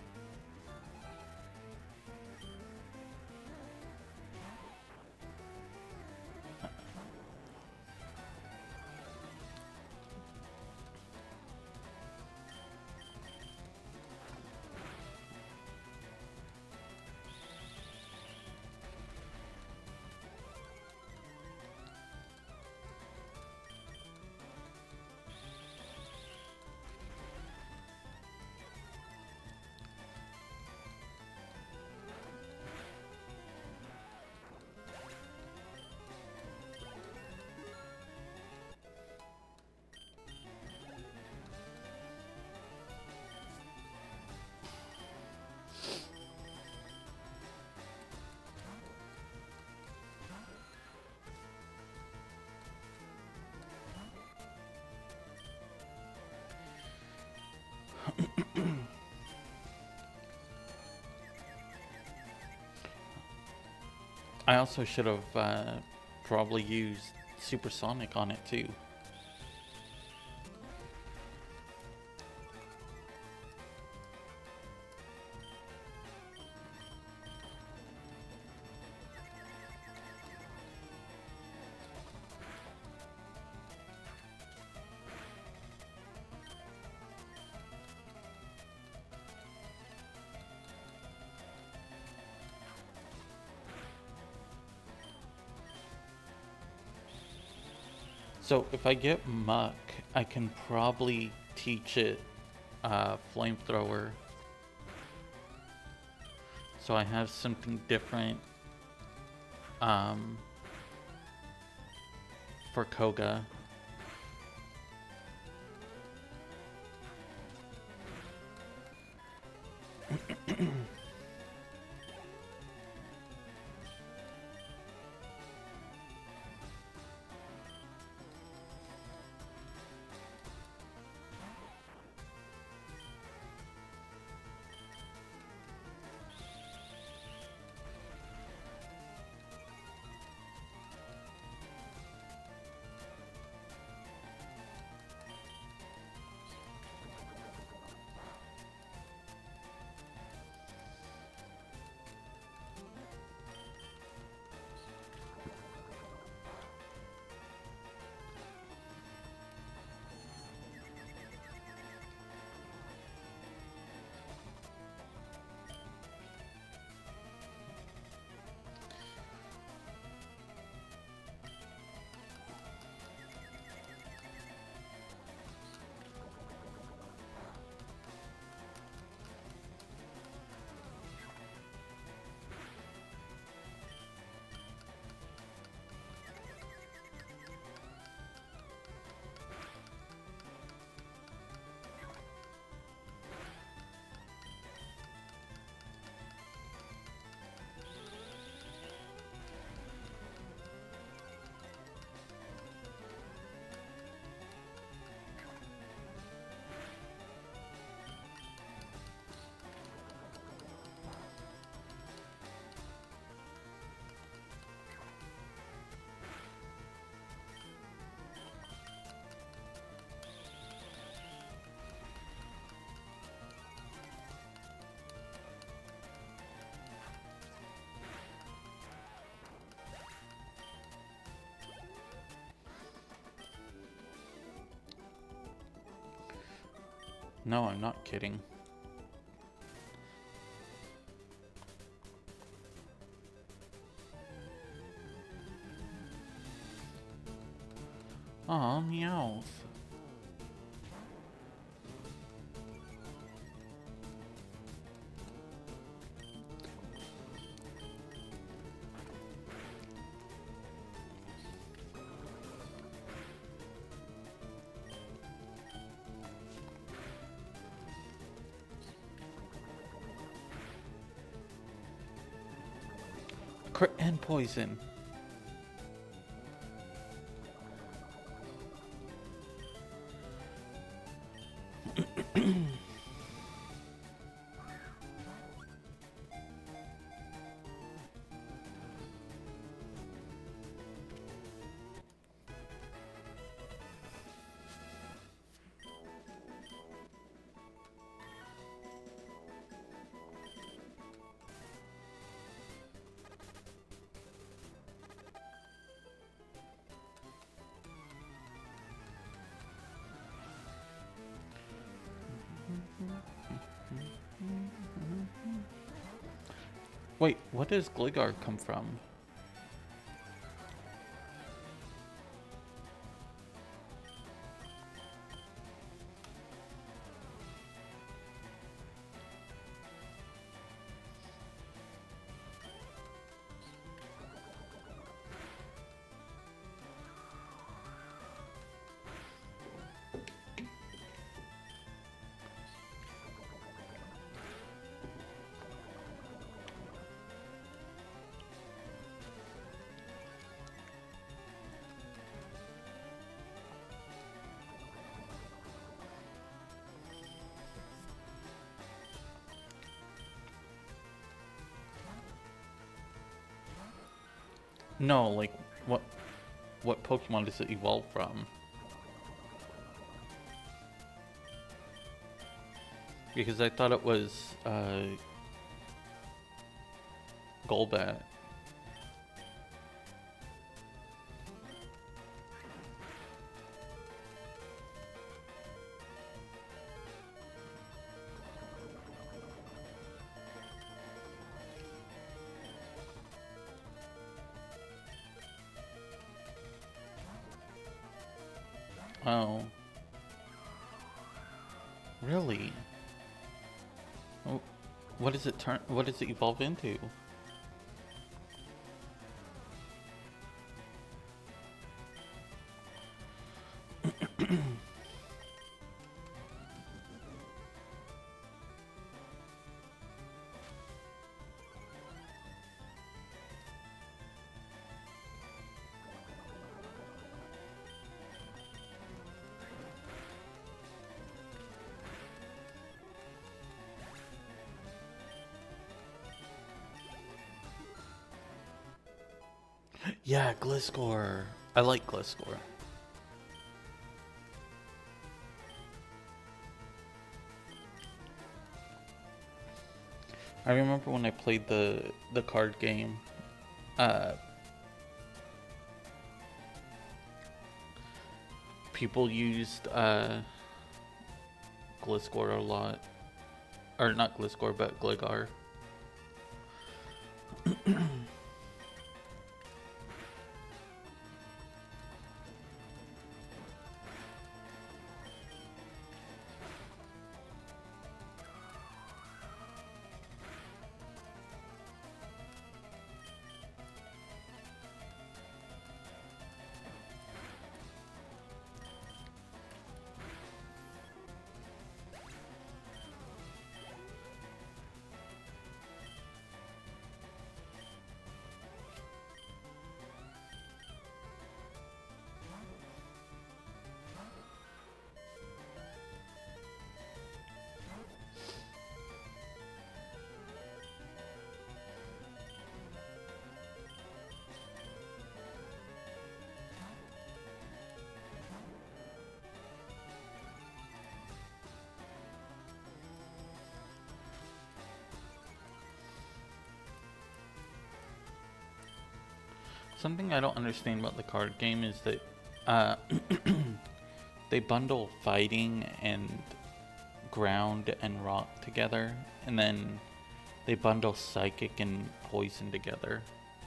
I also should have uh, probably used supersonic on it too. So if I get muck, I can probably teach it uh, flamethrower. So I have something different um, for Koga. No, I'm not kidding. Aw, meows. Crit and poison. Wait, what does Gligar come from? No, like, what what Pokemon does it evolve from? Because I thought it was, uh, Golbat. Oh. Really? Oh, what does it turn, what does it evolve into? Yeah, Gliscor. I like Gliscor. I remember when I played the the card game, uh, people used uh, Gliscor a lot. Or not Gliscor, but Gligar. Something I don't understand about the card game is that uh, they bundle fighting and ground and rock together, and then they bundle psychic and poison together.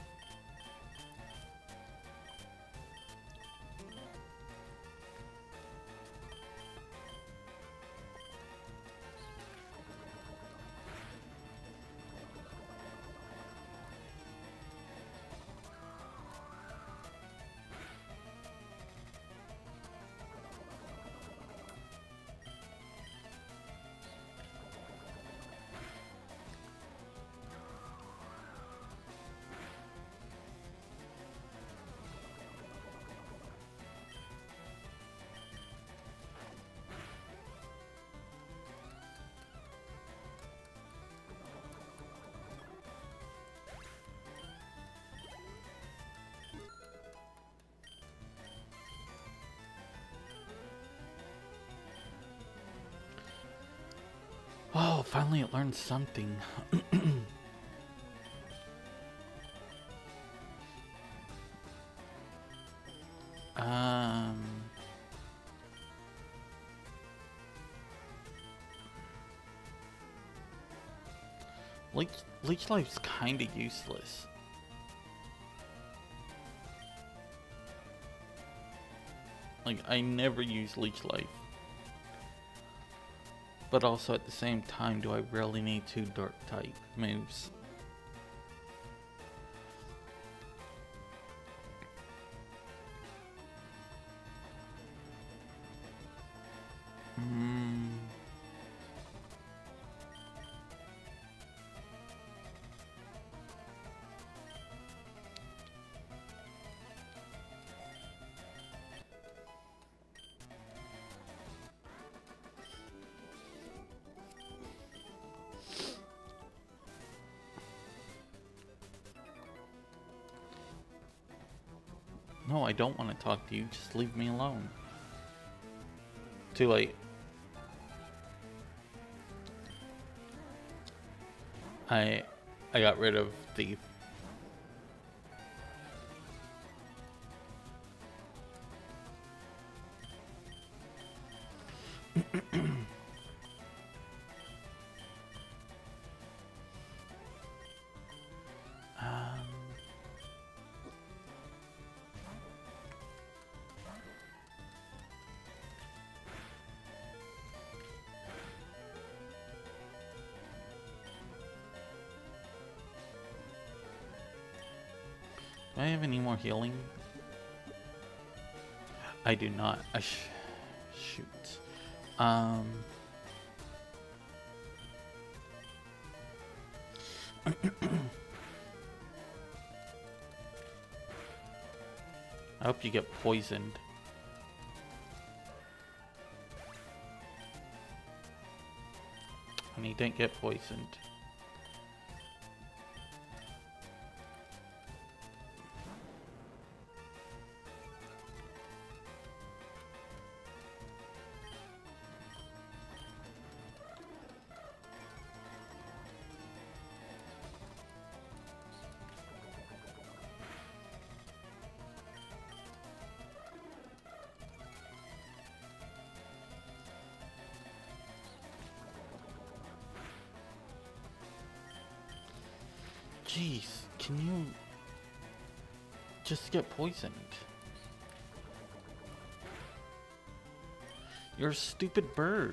Oh, finally it learned something. um... Leech, Leech Life's kinda useless. Like, I never use Leech Life. But also at the same time, do I really need two Dark type moves? Hmm. No, I don't want to talk to you. Just leave me alone. Too late. I I got rid of Thief. um, do I have any more healing? I do not. I sh shoot. Um. I hope you get poisoned. And he didn't get poisoned. Jeez, can you just get poisoned? You're a stupid bird.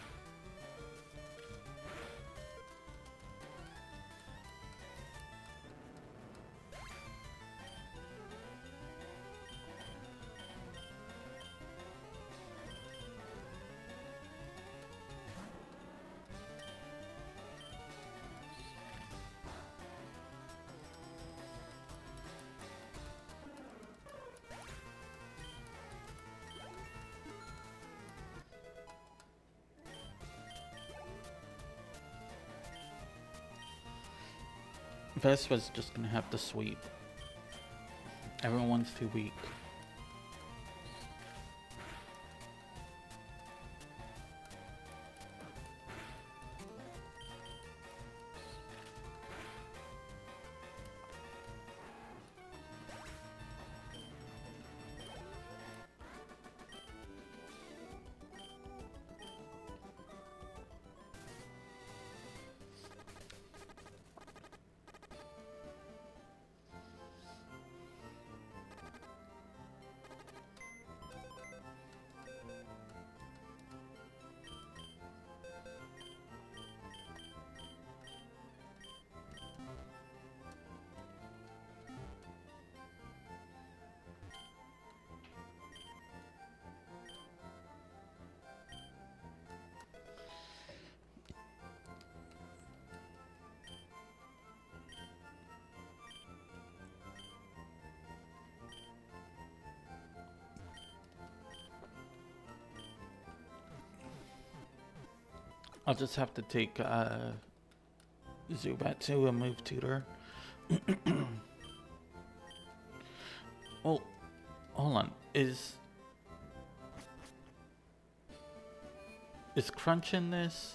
Vespa's just gonna have to sweep. Everyone's too weak. I'll just have to take uh, Zubatsu and move Tutor. Well, hold on. Is is Crunch in this?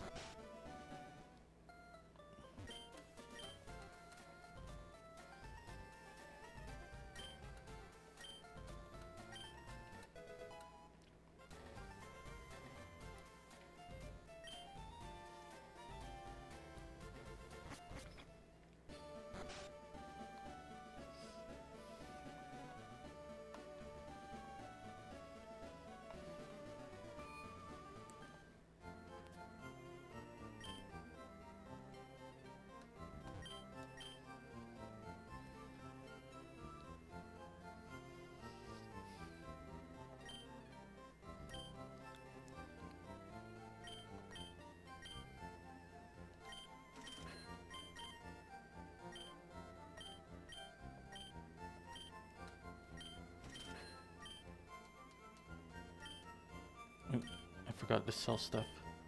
I forgot to sell stuff.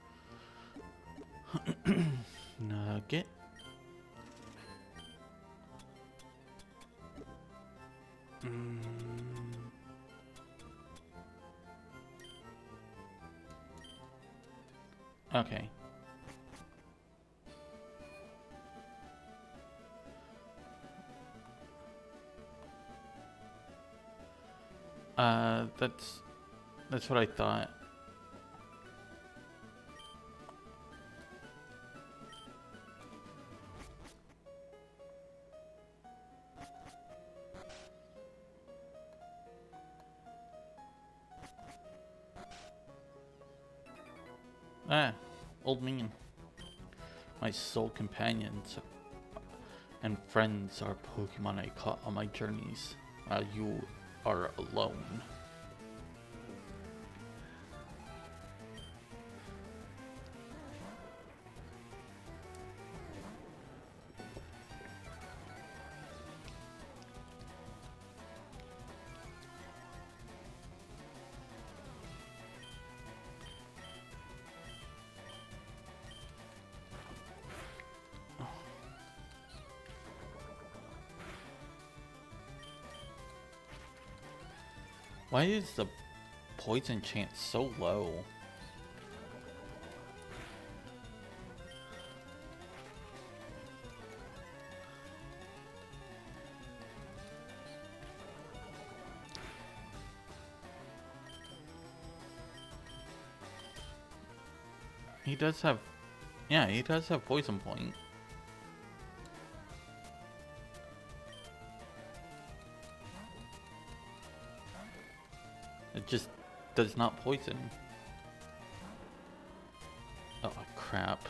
Nugget. Mm. Okay. Uh, that's that's what I thought. Ah, old man. My sole companions and friends are Pokemon I caught on my journeys, while you are alone. Why is the poison chance so low? He does have, yeah, he does have poison point. It just does not poison. Oh, crap.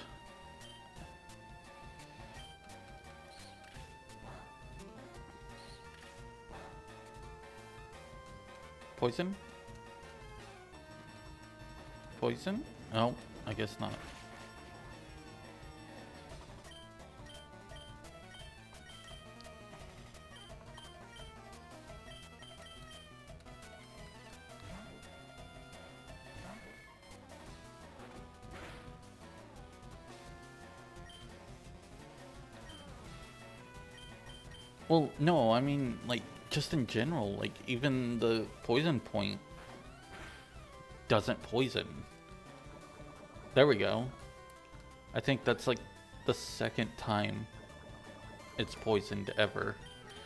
Poison? Poison? Oh, I guess not. Well, no, I mean, like, just in general, like, even the poison point doesn't poison. There we go. I think that's, like, the second time it's poisoned ever.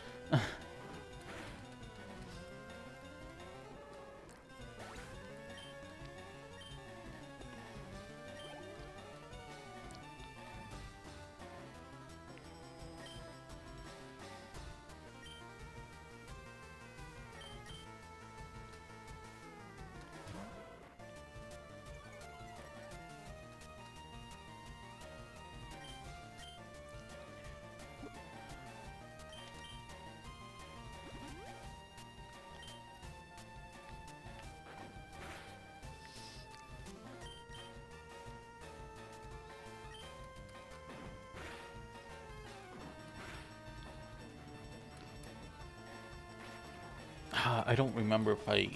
I don't remember if I...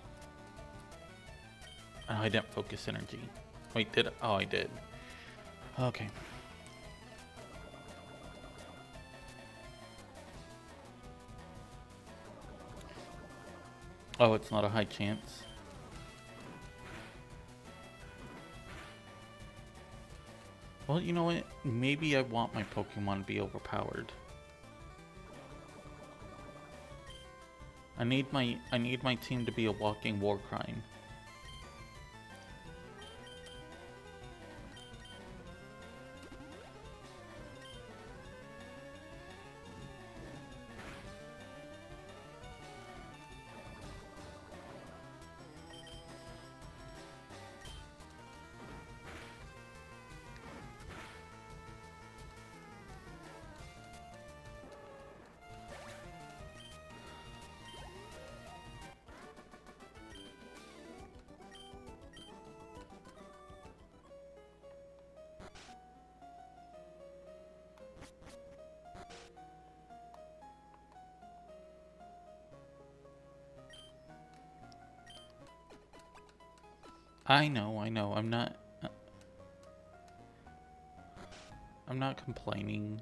Oh, I didn't focus energy. Wait, did I? Oh, I did. Okay. Oh, it's not a high chance. Well, you know what? Maybe I want my Pokemon to be overpowered. I need my I need my team to be a walking war crime. I know, I know. I'm not... I'm not complaining.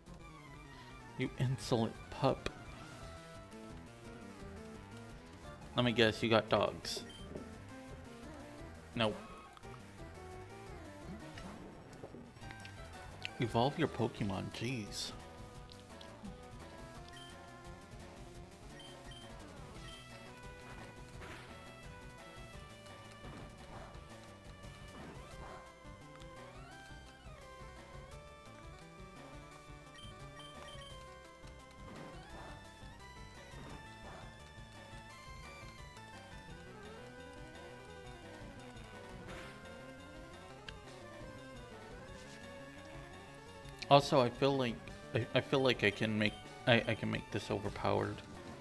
You insolent pup. Let me guess, you got dogs. Nope. Evolve your Pokemon, jeez. Also, I feel like I, I feel like I can make I, I can make this overpowered.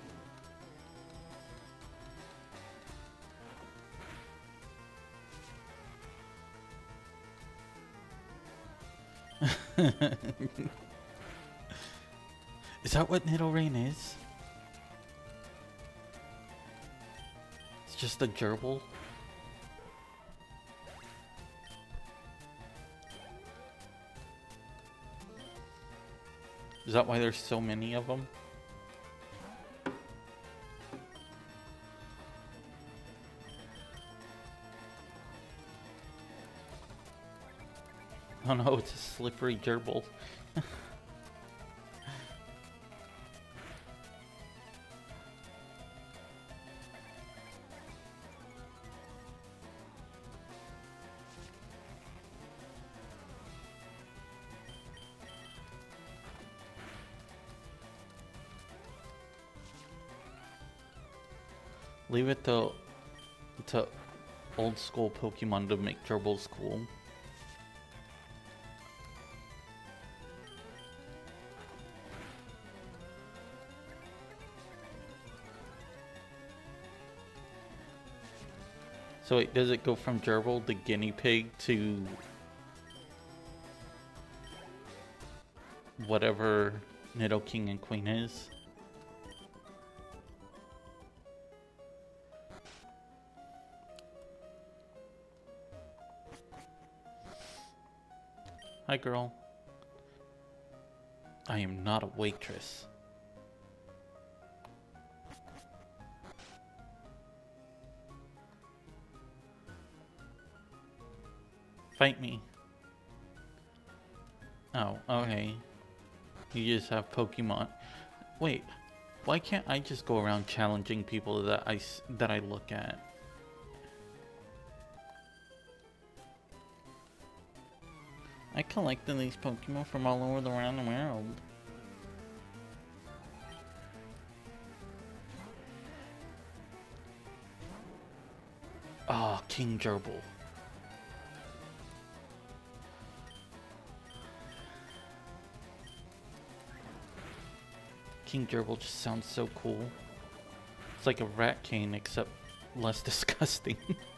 Is that what Nidoran is? It's just a gerbil? Is that why there's so many of them? Oh no, it's a slippery gerbil. Leave it to, to old school Pokemon to make gerbils cool. So wait, does it go from gerbil to guinea pig to whatever Nido King and Queen is? Hi, girl. I am not a waitress. Fight me. Oh, okay. You just have Pokemon. Wait, why can't I just go around challenging people that I, that I look at? I collected these Pokemon from all over the around the world. Ah, oh, King Gerbil. King Gerbil just sounds so cool. It's like a rat cane, except less disgusting.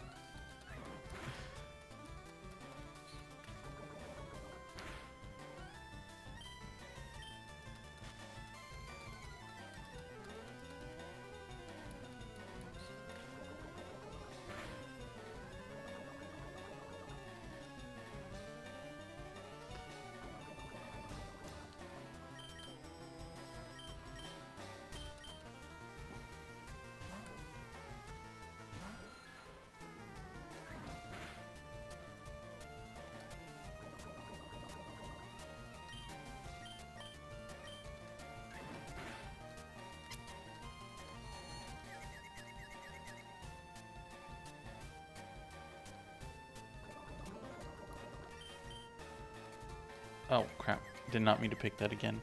Oh crap, did not mean to pick that again.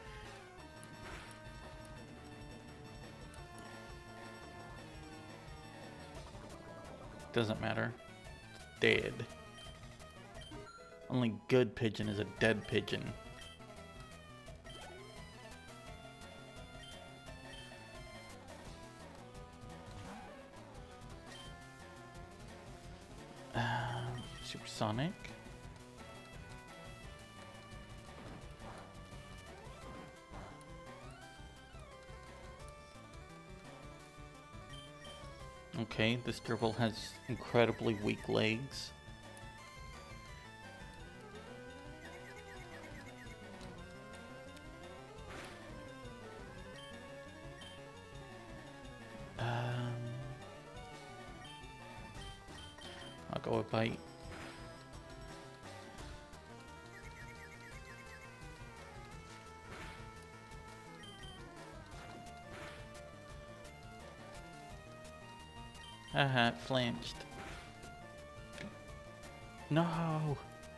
Doesn't matter. It's dead. Only good pigeon is a dead pigeon. Um, Supersonic. Okay, this gerbil has incredibly weak legs. Um, I'll go with bite. Haha, it flinched. No!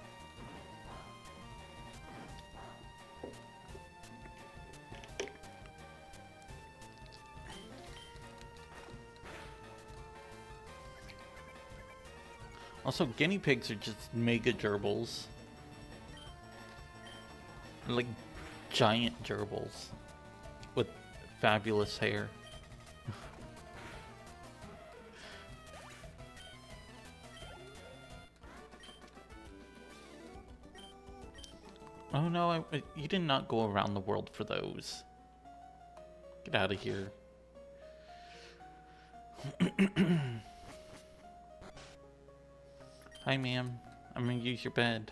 Also, guinea pigs are just mega gerbils. They're like giant gerbils with fabulous hair. Oh no, I, I, you did not go around the world for those. Get out of here. Hi, ma'am. I'm gonna use your bed.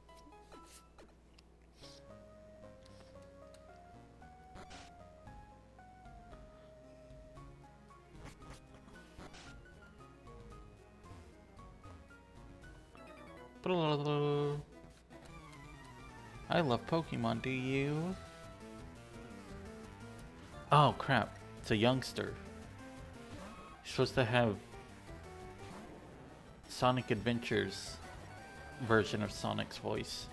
I love Pokemon, do you? Oh crap, it's a youngster. You're supposed to have Sonic Adventures version of Sonic's voice.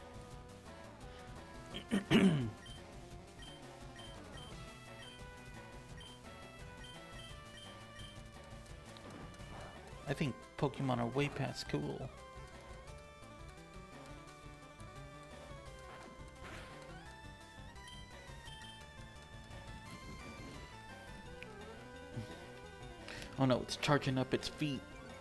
I think Pokemon are way past cool. Oh no, it's charging up its feet.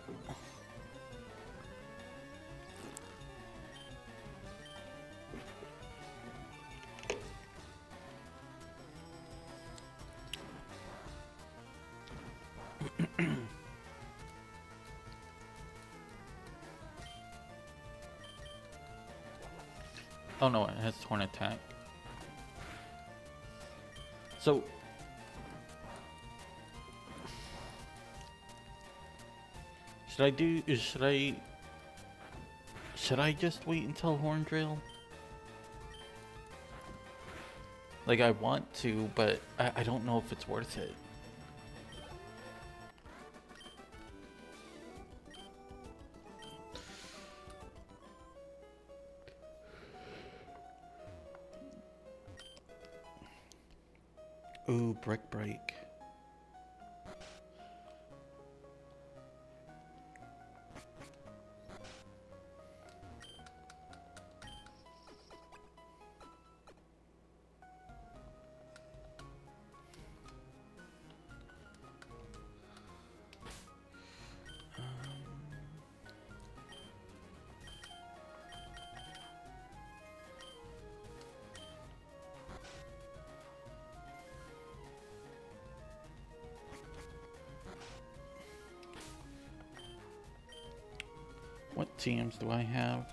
Oh no, it has Torn Attack. So... Should I do... Should I... Should I just wait until Horn Drill? Like, I want to, but I, I don't know if it's worth it. Ooh, Brick Break. What T Ms do I have?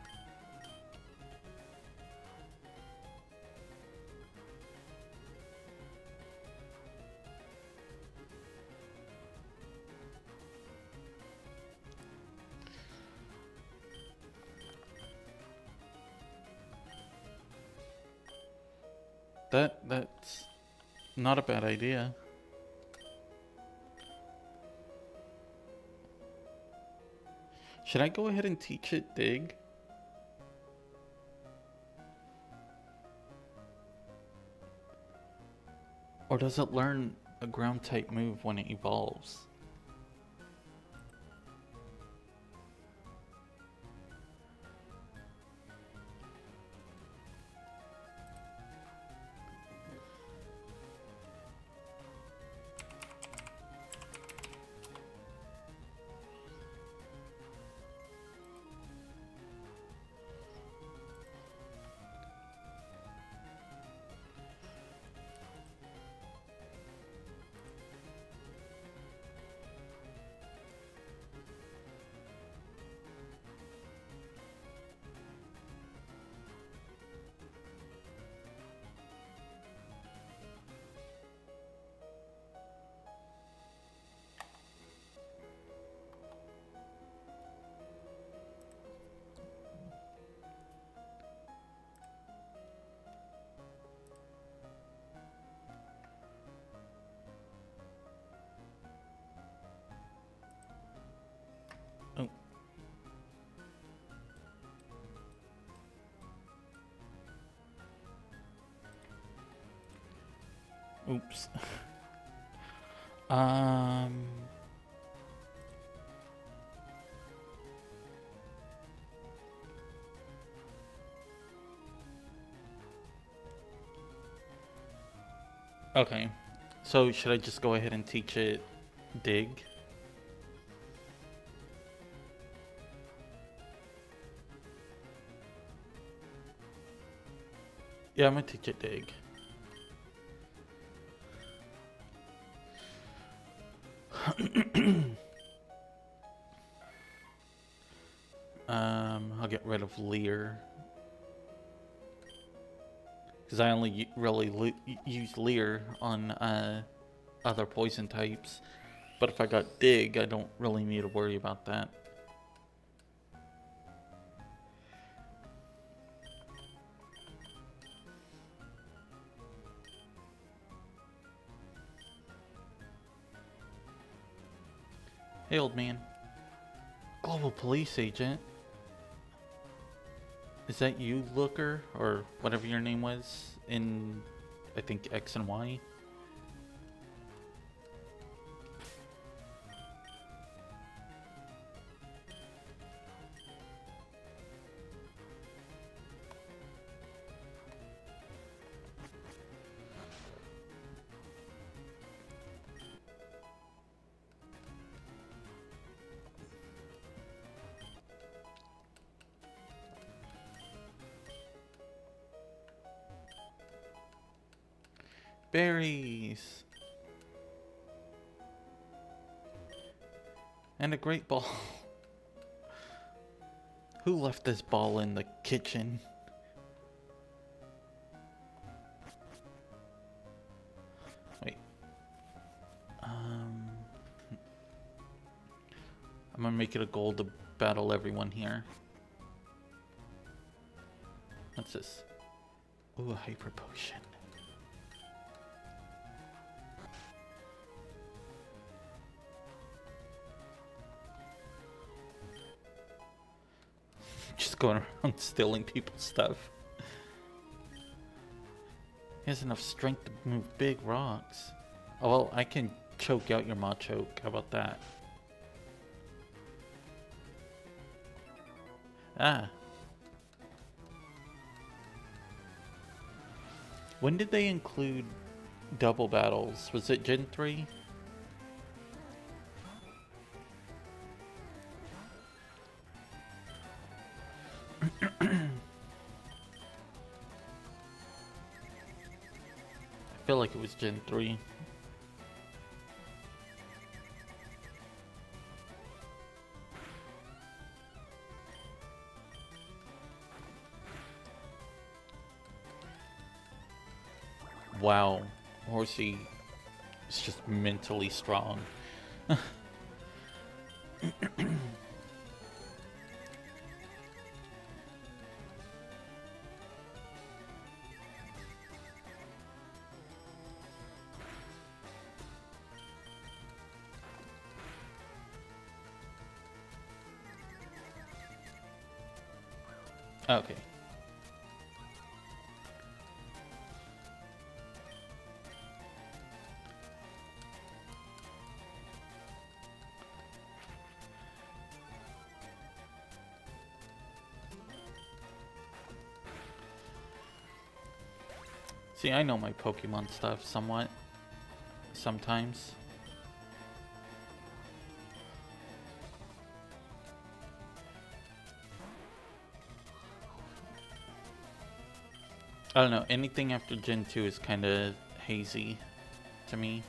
That, that's not a bad idea. Should I go ahead and teach it Dig? Or does it learn a ground type move when it evolves? Oops. um. Okay. So should I just go ahead and teach it dig? Yeah, I'm gonna teach it dig. um, I'll get rid of Leer. Because I only really use Leer on uh, other poison types. But if I got dig, I don't really need to worry about that. Hey, old man. Global police agent. Is that you, Looker? Or whatever your name was in, I think, X and Y? Berries! And a great ball. Who left this ball in the kitchen? Wait. Um, I'm gonna make it a goal to battle everyone here. What's this? Ooh, a hyper potion. Just going around stealing people's stuff. He has enough strength to move big rocks. Oh well, I can choke out your Machoke. How about that? Ah. When did they include double battles? Was it Gen three? I feel like it was Gen three. Wow, Horsey is just mentally strong. Okay. See, I know my Pokemon stuff somewhat. Sometimes. I don't know, anything after Gen two is kind of hazy to me.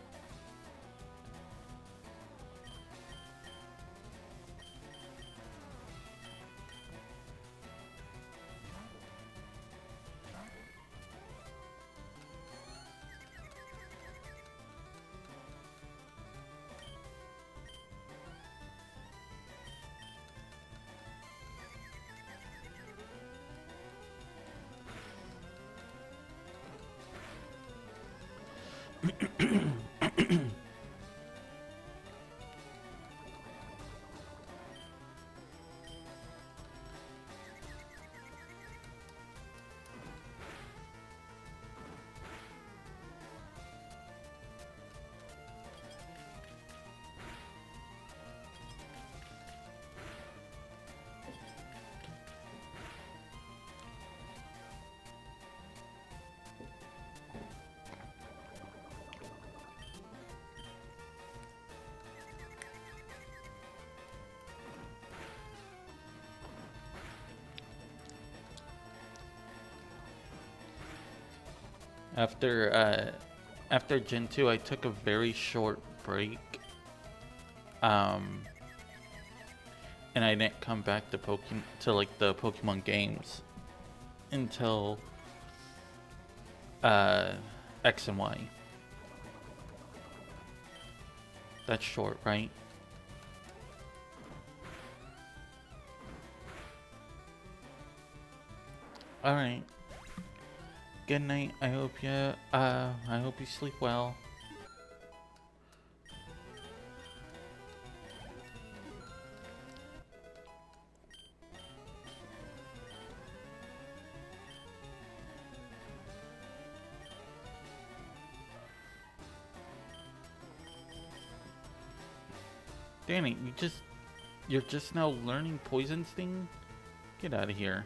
After uh, after Gen two, I took a very short break. Um, and I didn't come back to Pokemon to like the Pokemon games until uh, X and Y. That's short, right? All right. Good night. I hope you uh I hope you sleep well. Danny, you just you're just now learning Poison Sting? Get out of here.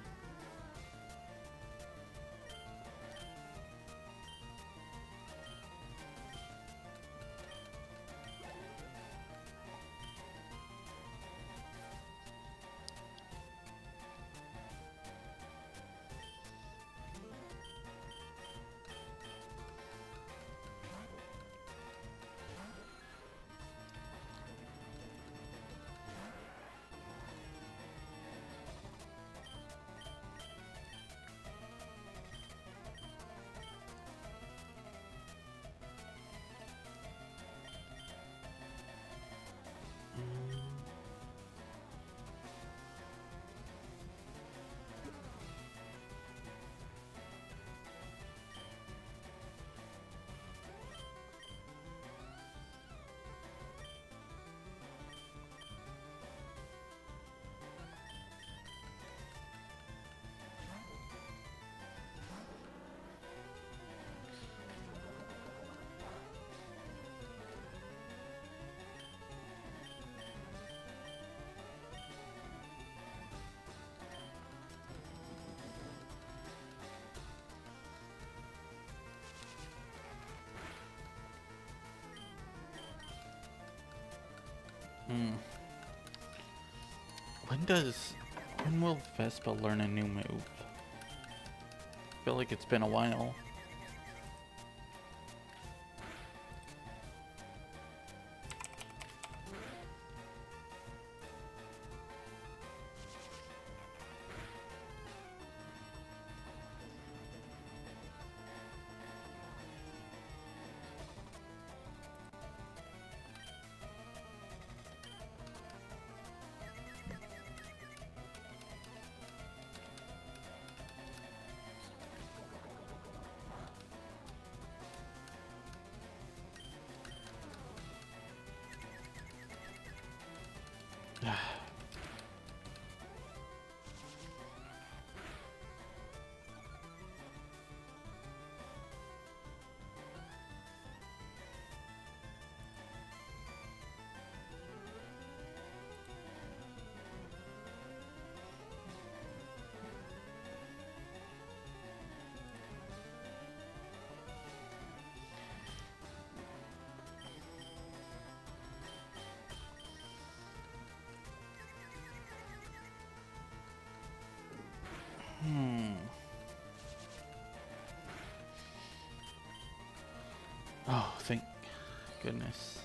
Hmm. When does when will Vespa learn a new move? I feel like it's been a while. Hmm. Oh, thank goodness.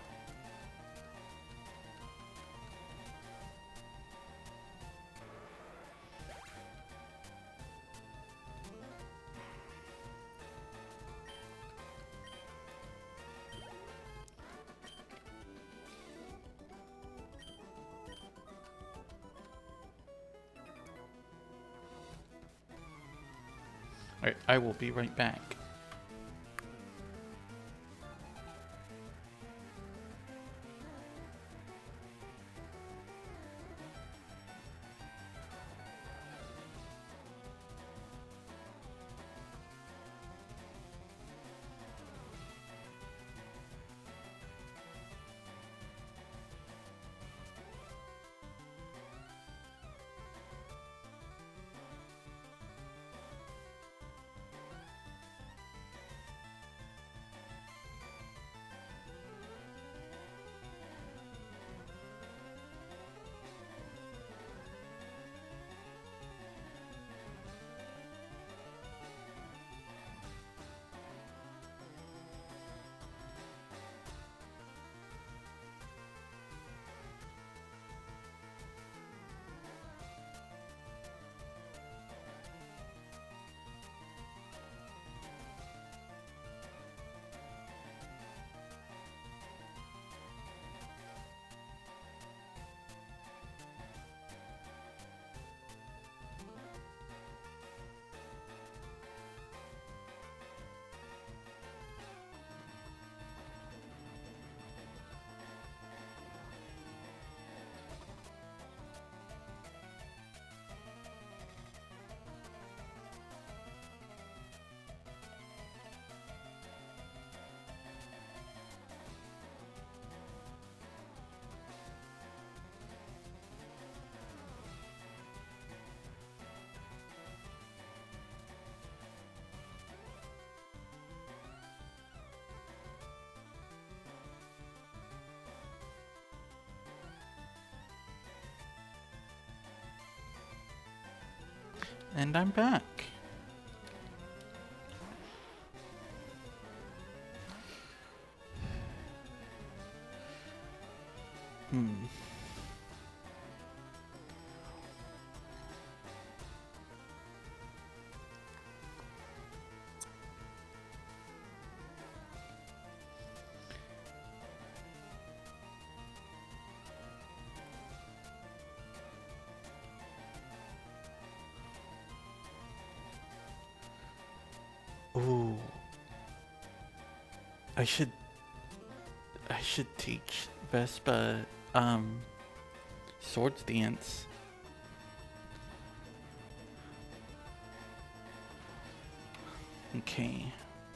Alright, I will be right back. And I'm back. Hmm. Ooh. I should I should teach Vespa um swords dance. Okay.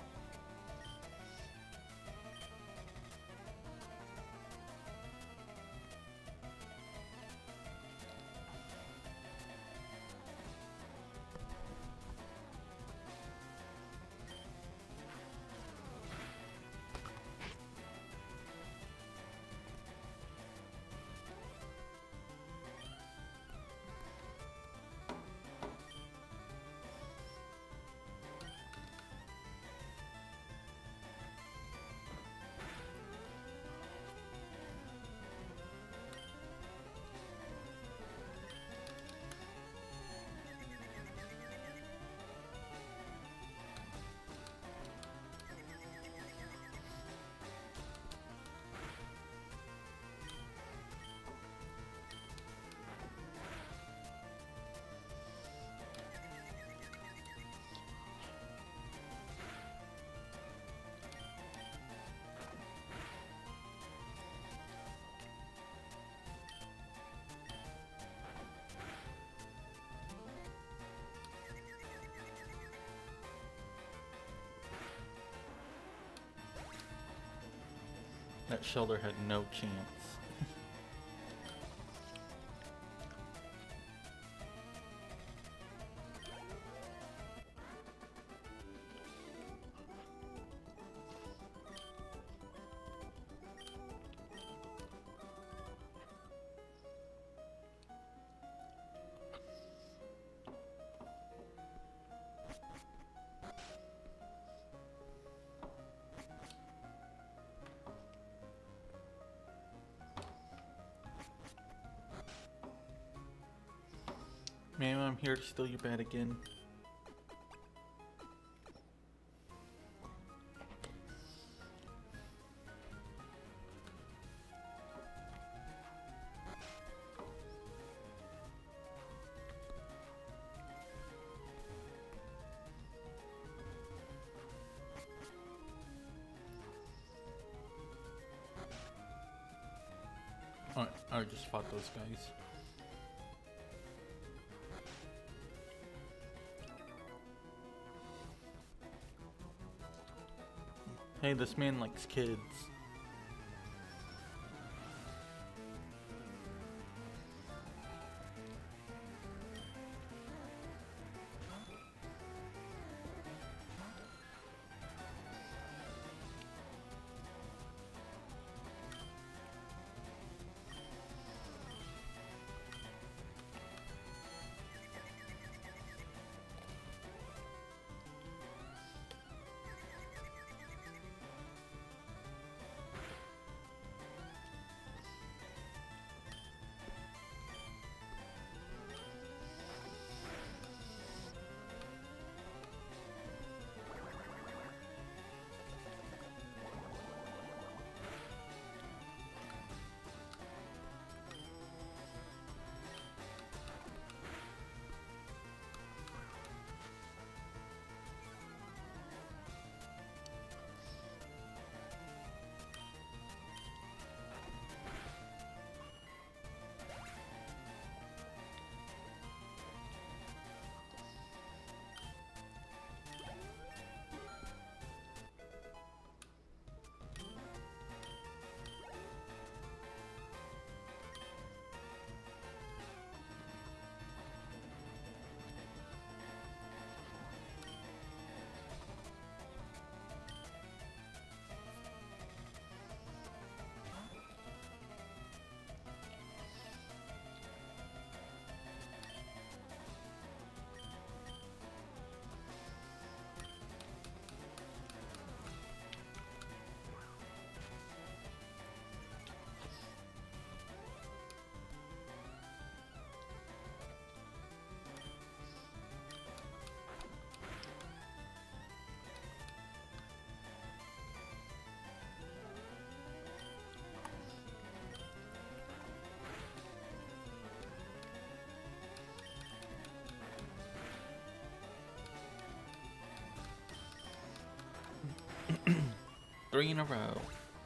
That shoulder had no chance. Ma'am, I'm here to steal your bat again. Oh, I just fought those guys. Hey, this man likes kids. three in a row.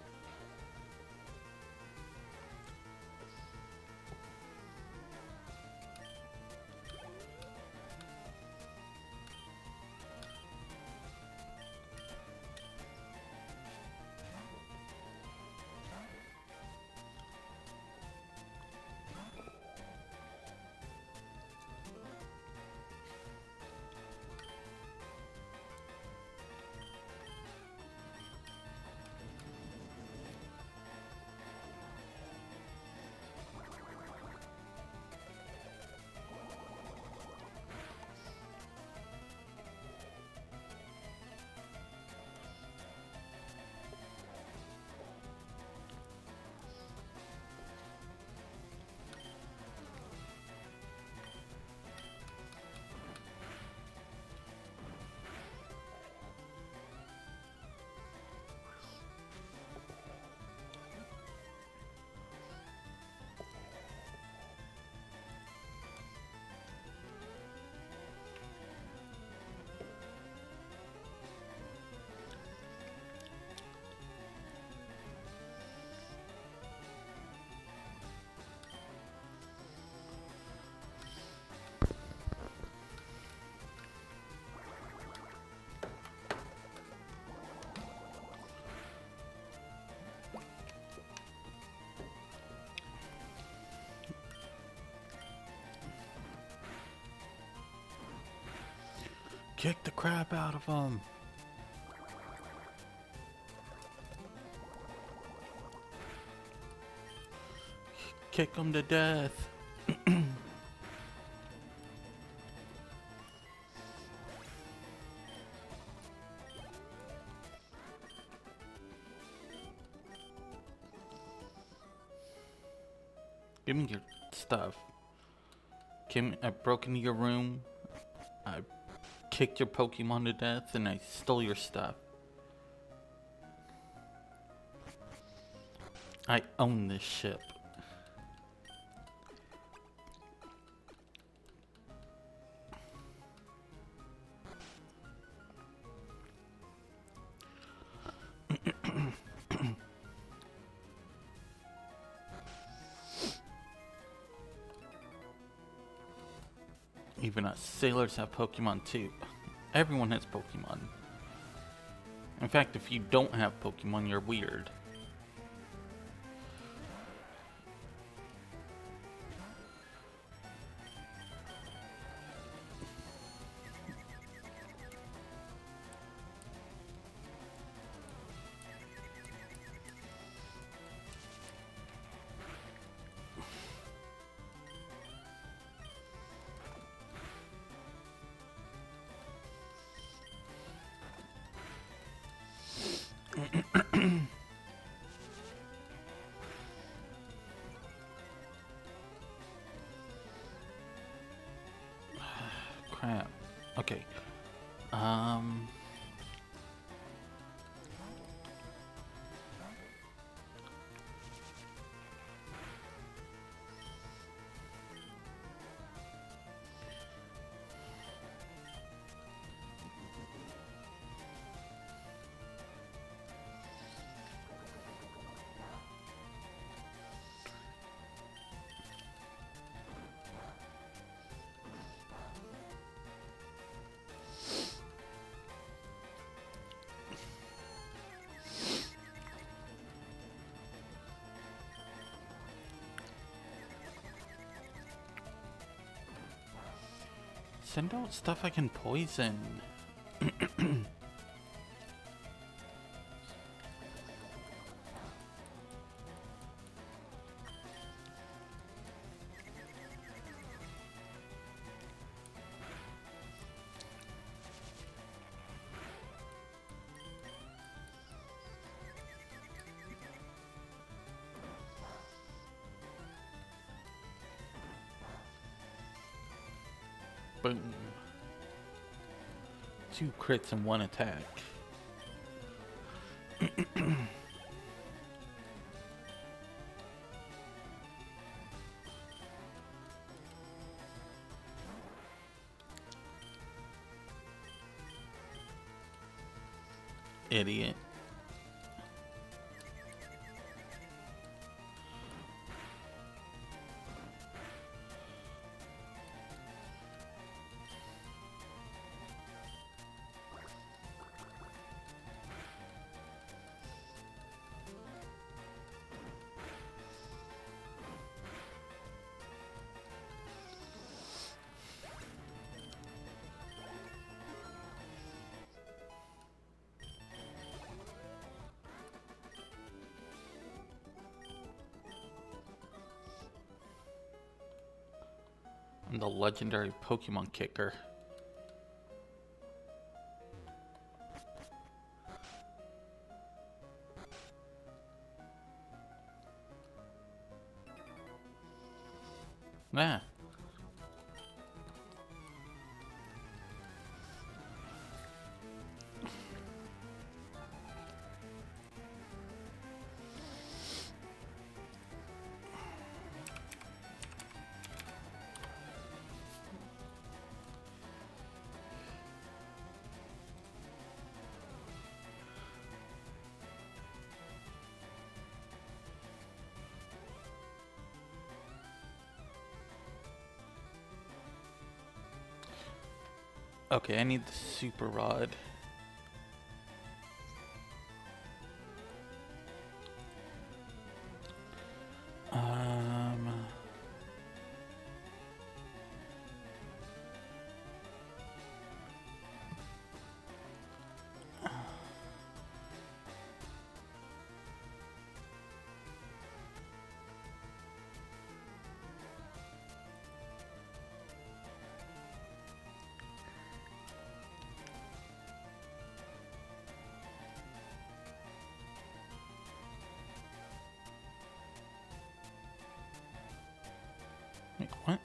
Kick the crap out of him. Kick him to death. Give me your stuff. Came, I broke into your room. I kicked your Pokemon to death, and I stole your stuff. I own this ship. Even us sailors have Pokemon too. Everyone has Pokemon. In fact, if you don't have Pokemon, you're weird. Crap. Okay. Um. Send out stuff I can poison. Boom. Two crits and one attack. Idiot. the legendary Pokemon kicker. Nah. Okay, I need the super rod. Um. Wait, what?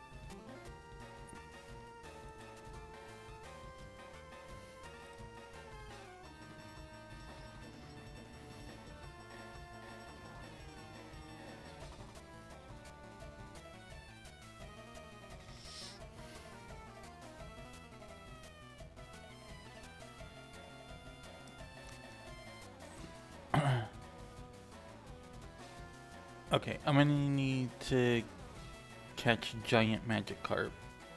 Okay, I'm gonna need to catch giant magic carp.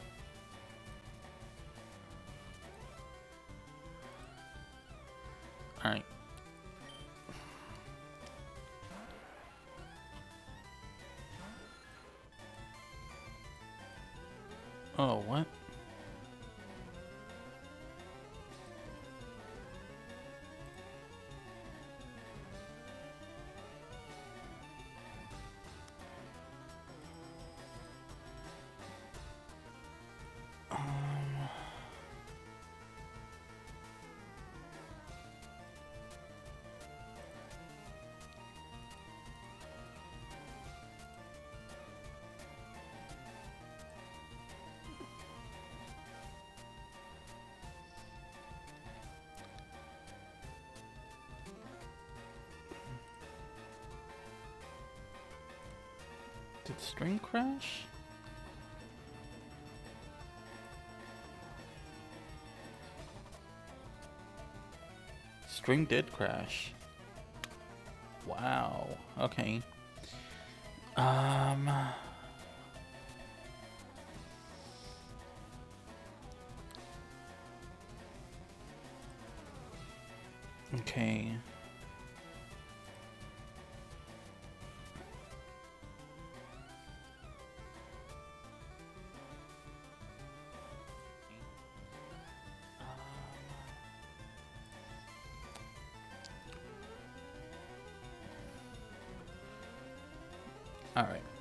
Alright. Oh, what? Did the string crash? String did crash. Wow. Okay. Um. Okay. All right.